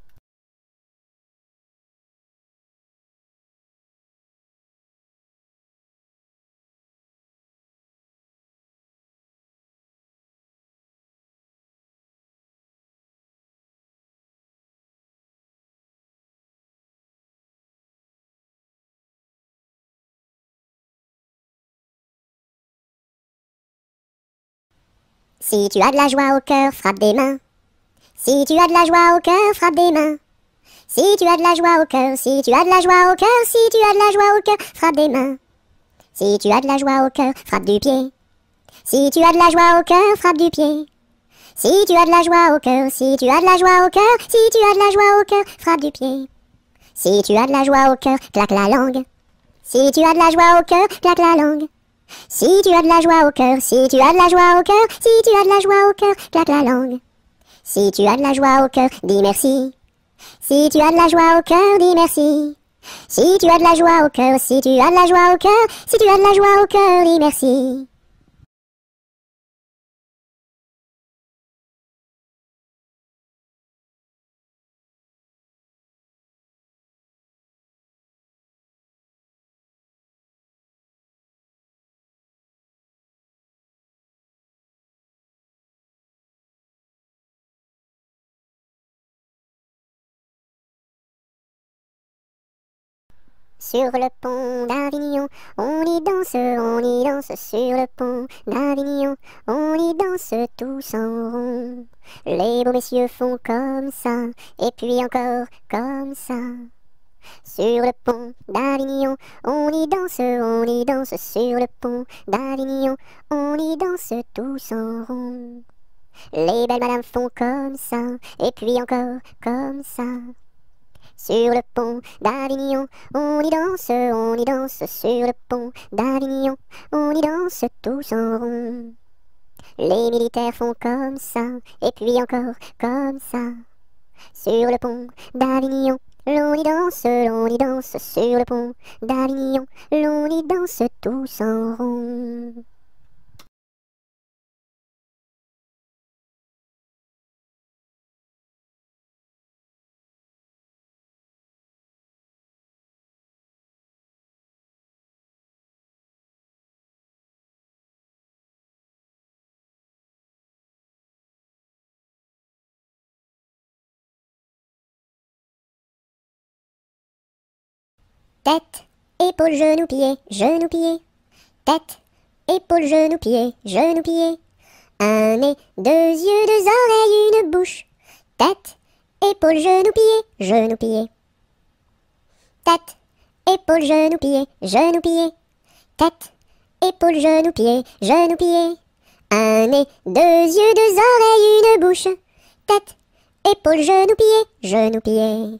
Si tu as de la joie au cœur, frappe des mains. Si tu as de la joie au cœur, frappe des mains. Si tu as de la joie au cœur, si tu as de la joie au cœur, si tu as de la joie au cœur, frappe des mains. Si tu as de la joie au cœur, frappe du pied. Si tu as de la joie au cœur, frappe du pied. Si tu as de la joie au cœur, si tu as de la joie au cœur, si tu as de la joie au cœur, frappe du pied. Si tu as de la joie au cœur, claque la langue. Si tu as de la joie au cœur, claque la langue. Si tu as de la joie au cœur, si tu as de la joie au cœur, si tu as de la joie au cœur, claque la langue. Si tu as de la joie au cœur, dis merci. Si tu as de la joie au cœur, dis merci. Si tu as de la joie au cœur, si tu as de la joie au cœur, si tu as de la joie au cœur, dis merci. Sur le pont d'Avignon, on y danse, on y danse sur le pont d'Avignon, on y danse tous en rond. Les beaux messieurs font comme ça, et puis encore comme ça. Sur le pont d'Avignon, on y danse, on y danse sur le pont d'Avignon, on y danse tous en rond. Les belles madames font comme ça, et puis encore comme ça. Sur le pont d'Avignon, on y danse, on y danse sur le pont d'Avignon, on y danse tous en rond. Les militaires font comme ça, et puis encore comme ça. Sur le pont d'Avignon, l'on y danse, l'on y danse sur le pont d'Avignon, l'on y danse tous en rond. Tête, épaules, genoux, pieds, genoux, pieds. Tête, épaules, genoux, pieds, genoux, pieds. Un nez, deux yeux, deux oreilles, une bouche. Tête, épaules, genoux, pieds, genoux, pieds. Tête, épaules, genoux, pieds, genoux, pieds. Tête, épaules, genoux, pieds, genoux, pieds. Un nez, deux yeux, deux oreilles, une bouche. Tête, épaules, genoux, pieds, genoux, pieds.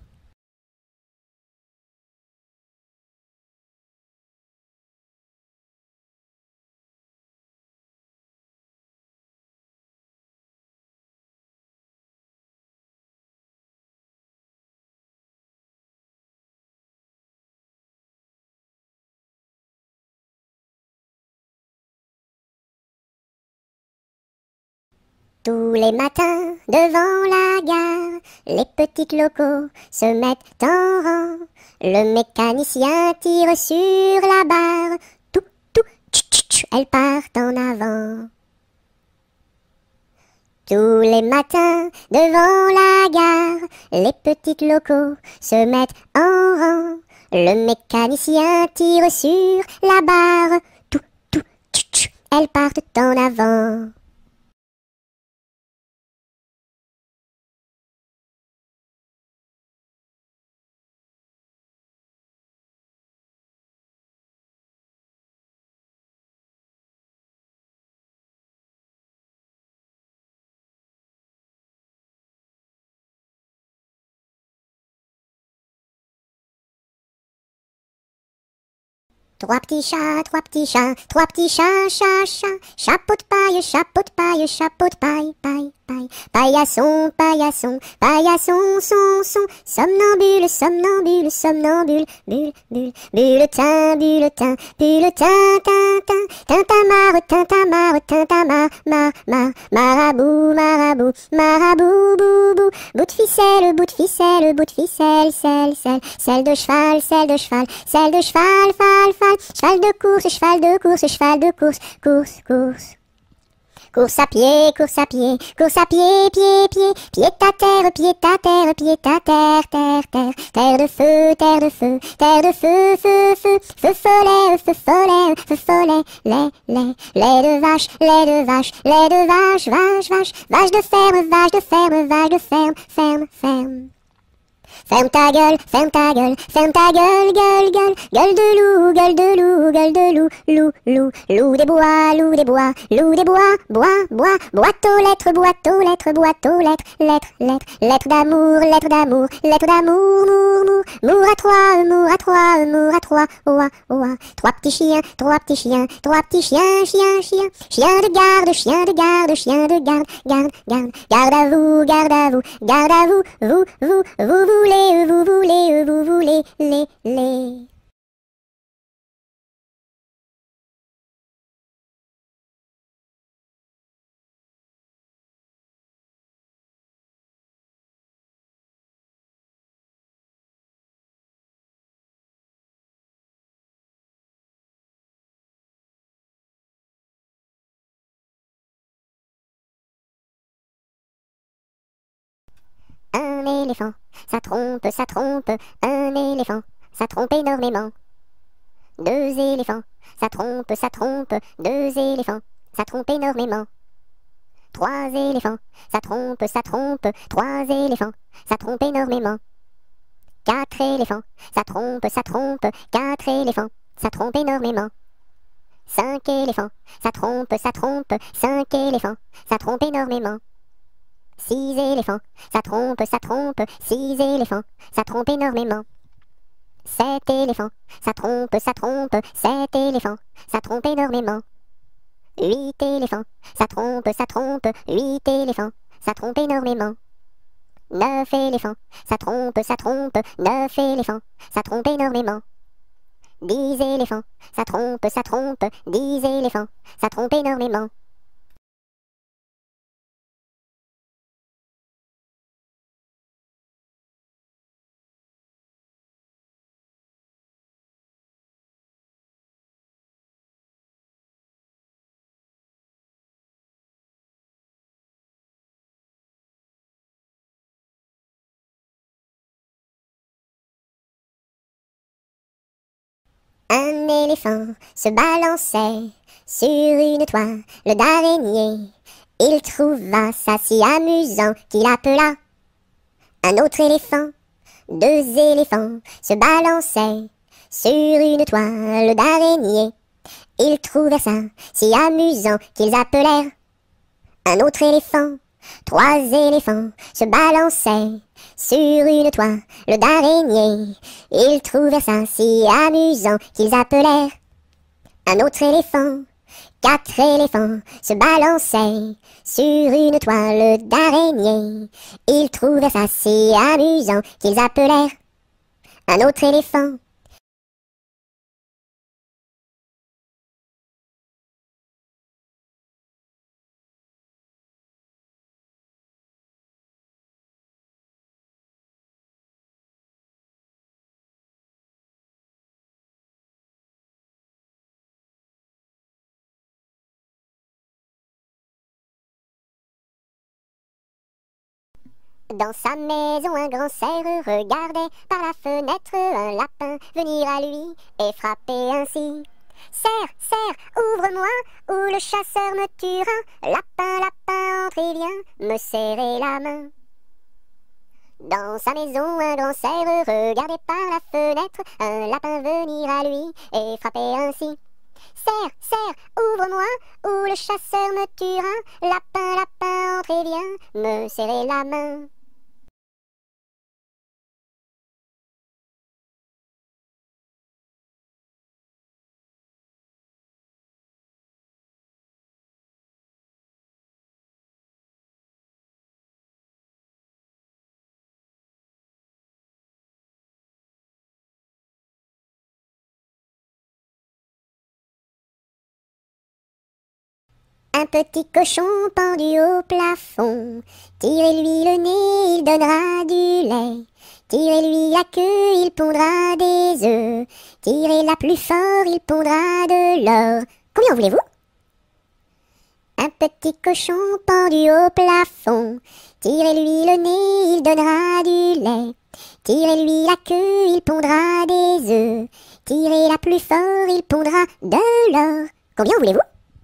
Tous les matins, devant la gare, les petites locaux se mettent en rang. Le mécanicien tire sur la barre. Tout, tout, tch, tch, tch, elles partent en avant. Tous les matins, devant la gare, les petites locaux se mettent en rang. Le mécanicien tire sur la barre. Tout, tout, tch, tch, elles partent en avant. Trois petits chats, trois petits chats, trois petits chats, chat, chat. Chapeau de paille, chapeau de paille, chapeau de paille, paille, paille. Paillasson, paillasson, paillasson, son, son. Somnambule, somnambule, somnambule, bulle, bulle. Bulletin, bulletin, bulletin, tintin. Tintamarre, tintamarre, tintamarre, mar, mar. Marabout, marabout, marabout, bou, bou. Bout de ficelle, bout de ficelle, bout de ficelle, selle, selle. Selle de cheval, selle de cheval, selle de cheval, fal, fal. Cheval de course, cheval de course, cheval de course, course, course. Course à pied, course à pied, course à pied, pied, pied. Pied à terre, pied à terre, pied à terre, terre, terre. Terre de feu, terre de feu, terre de feu, feu, feu. Feu follet, feu follet, feu follet. Lait, lait, lait de vache, lait de vache, lait de vache, vache, vache. Vache de ferme, vache de ferme, vache de ferme, ferme, ferme. Ferme ta gueule, ferme ta gueule, ferme ta gueule, gueule, gueule. Gueule de loup, gueule de loup, gueule de loup, loup, loup. Loup des bois, loup des bois, loup des bois, bois, bois. Boîte aux lettres, boîte aux lettres, boîte aux lettres, lettres, lettres. Lettres d'amour, lettres d'amour, lettres d'amour, mour, mour. Mour à trois, mour à trois, mour à trois, oua, oua. Trois petits chiens, trois petits chiens, trois petits chiens, chien, chien. Chien de garde, chien de garde, chien de garde, garde, garde. Garde à vous, garde à vous, garde à vous, vous, vous, vous voulez. Vous voulez, vous voulez, les, les. Un éléphant, ça trompe, ça trompe, un éléphant, ça trompe énormément. Deux éléphants, ça trompe, ça trompe, deux éléphants, ça trompe énormément. Trois éléphants, ça trompe, ça trompe, trois éléphants, ça trompe énormément. Quatre éléphants, ça trompe, ça trompe, quatre éléphants, ça trompe énormément. Cinq éléphants, ça trompe, ça trompe, cinq éléphants, ça trompe énormément. Six éléphants, ça trompe, ça trompe, six éléphants, ça trompe énormément. Sept éléphants, ça trompe, ça trompe, sept éléphants, ça trompe énormément. Huit éléphants, ça trompe, ça trompe, huit éléphants, ça trompe énormément. Neuf éléphants, ça trompe, ça trompe, neuf éléphants, ça trompe énormément. Dix éléphants, ça trompe, ça trompe, dix éléphants, ça trompe énormément. Un éléphant se balançait sur une toile d'araignée. Il trouva ça si amusant qu'il appela un autre éléphant. Deux éléphants se balançaient sur une toile d'araignée. Ils trouvèrent ça si amusant qu'ils appelèrent un autre éléphant. Trois éléphants se balançaient sur une toile d'araignée. Ils trouvèrent ça si amusant qu'ils appelèrent un autre éléphant. Quatre éléphants se balançaient sur une toile d'araignée. Ils trouvèrent ça si amusant qu'ils appelèrent un autre éléphant. Dans sa maison, un grand cerf regardait par la fenêtre un lapin venir à lui et frapper ainsi. Cerf, cerf, ouvre-moi, ou le chasseur me tuera. Lapin, lapin, entre et viens me serrer la main. Dans sa maison, un grand cerf regardait par la fenêtre un lapin venir à lui et frapper ainsi. Cerf, cerf, ouvre-moi, ou le chasseur me tuera. Lapin, lapin, entre et viens me serrer la main. Un petit cochon pendu au plafond, tirez-lui le nez, il donnera du lait. Tirez-lui la queue, il pondra des œufs. Tirez-la plus fort, il pondra de l'or. Combien voulez-vous? Un petit cochon pendu au plafond, tirez-lui le nez, il donnera du lait. Tirez-lui la queue, il pondra des œufs. Tirez-la plus fort, il pondra de l'or. Combien voulez-vous?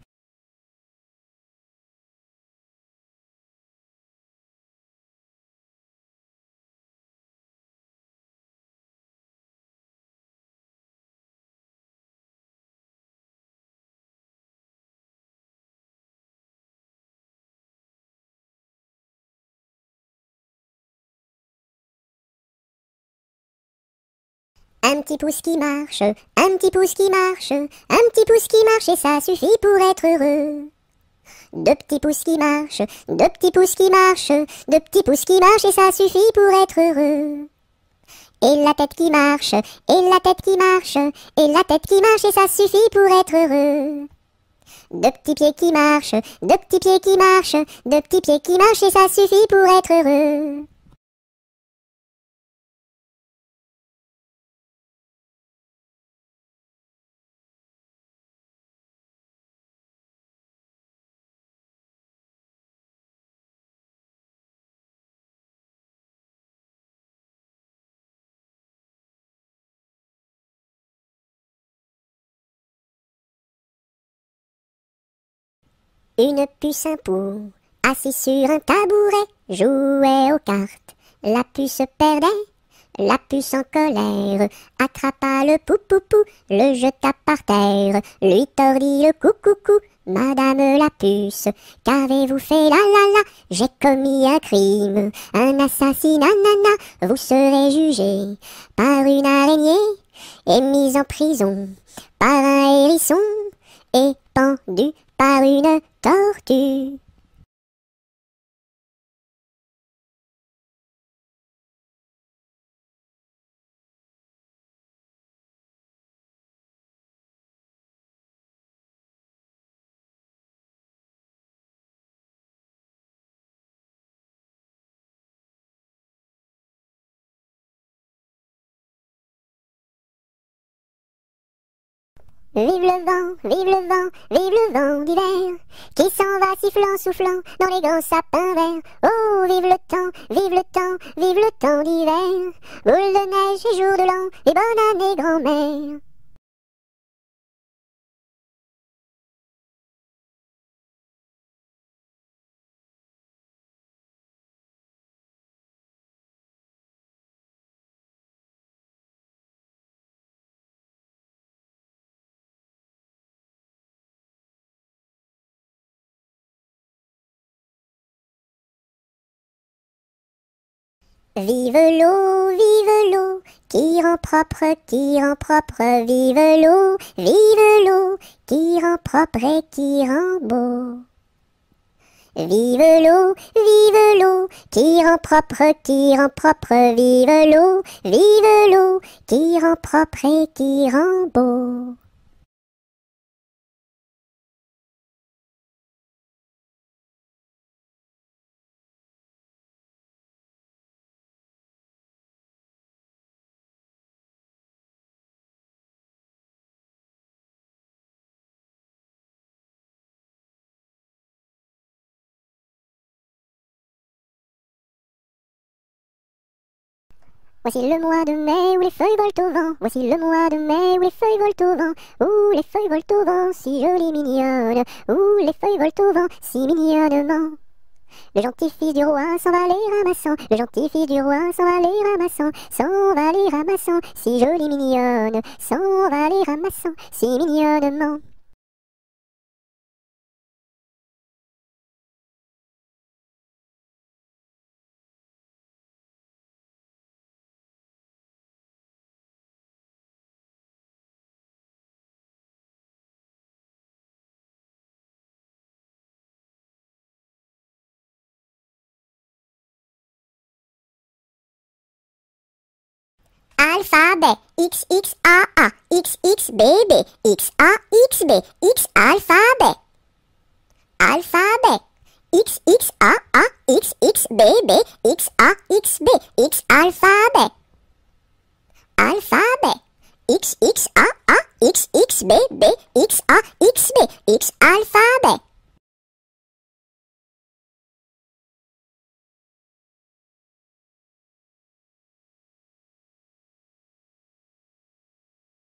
Un petit pouce qui marche, un petit pouce qui marche, un petit pouce qui marche et ça suffit pour être heureux. Deux petits pouces qui marchent, deux petits pouces qui marchent, deux petits pouces qui marchent et ça suffit pour être heureux. Et la tête qui marche, et la tête qui marche, et la tête qui marche et ça suffit pour être heureux. Deux petits pieds qui marchent, deux petits pieds qui marchent, deux petits pieds qui marchent et ça suffit pour être heureux. Une puce, un pou, assis sur un tabouret, jouait aux cartes. La puce perdait, la puce en colère, attrapa le pou-pou-pou, le jeta par terre, lui tordit le cou-cou-cou. Madame la puce, qu'avez-vous fait là là là? J'ai commis un crime, un assassinat, nana. Vous serez jugé par une araignée et mise en prison par un hérisson et pendu par une tortue. Vive le vent, vive le vent, vive le vent d'hiver, qui s'en va sifflant, soufflant dans les grands sapins verts. Oh, vive le temps, vive le temps, vive le temps d'hiver, boule de neige et jour de l'an, et bonne année grand-mère. Vive l'eau, vive l'eau, qui rend propre, qui rend propre, vive l'eau, vive l'eau, qui rend propre et qui rend beau. Vive l'eau, vive l'eau, qui rend propre, qui rend propre, vive l'eau, vive l'eau, qui rend propre et qui rend beau. Voici le mois de mai où les feuilles volent au vent. Voici le mois de mai où les feuilles volent au vent. Où les feuilles volent au vent, si jolies mignonnes. Où les feuilles volent au vent, si mignonnement. Le gentil fils du roi s'en va les ramassant. Le gentil fils du roi s'en va les ramassant. S'en va les ramassant, si jolie mignonne. S'en va les ramassant, si mignonnement. Alphabet, X X A A, X X B B, X A X B, X alphabet. Alphabet, X X A A, X X B B, X A X B, X alphabet. Alphabet, X X A A, X X B B, X A X B, X alphabet.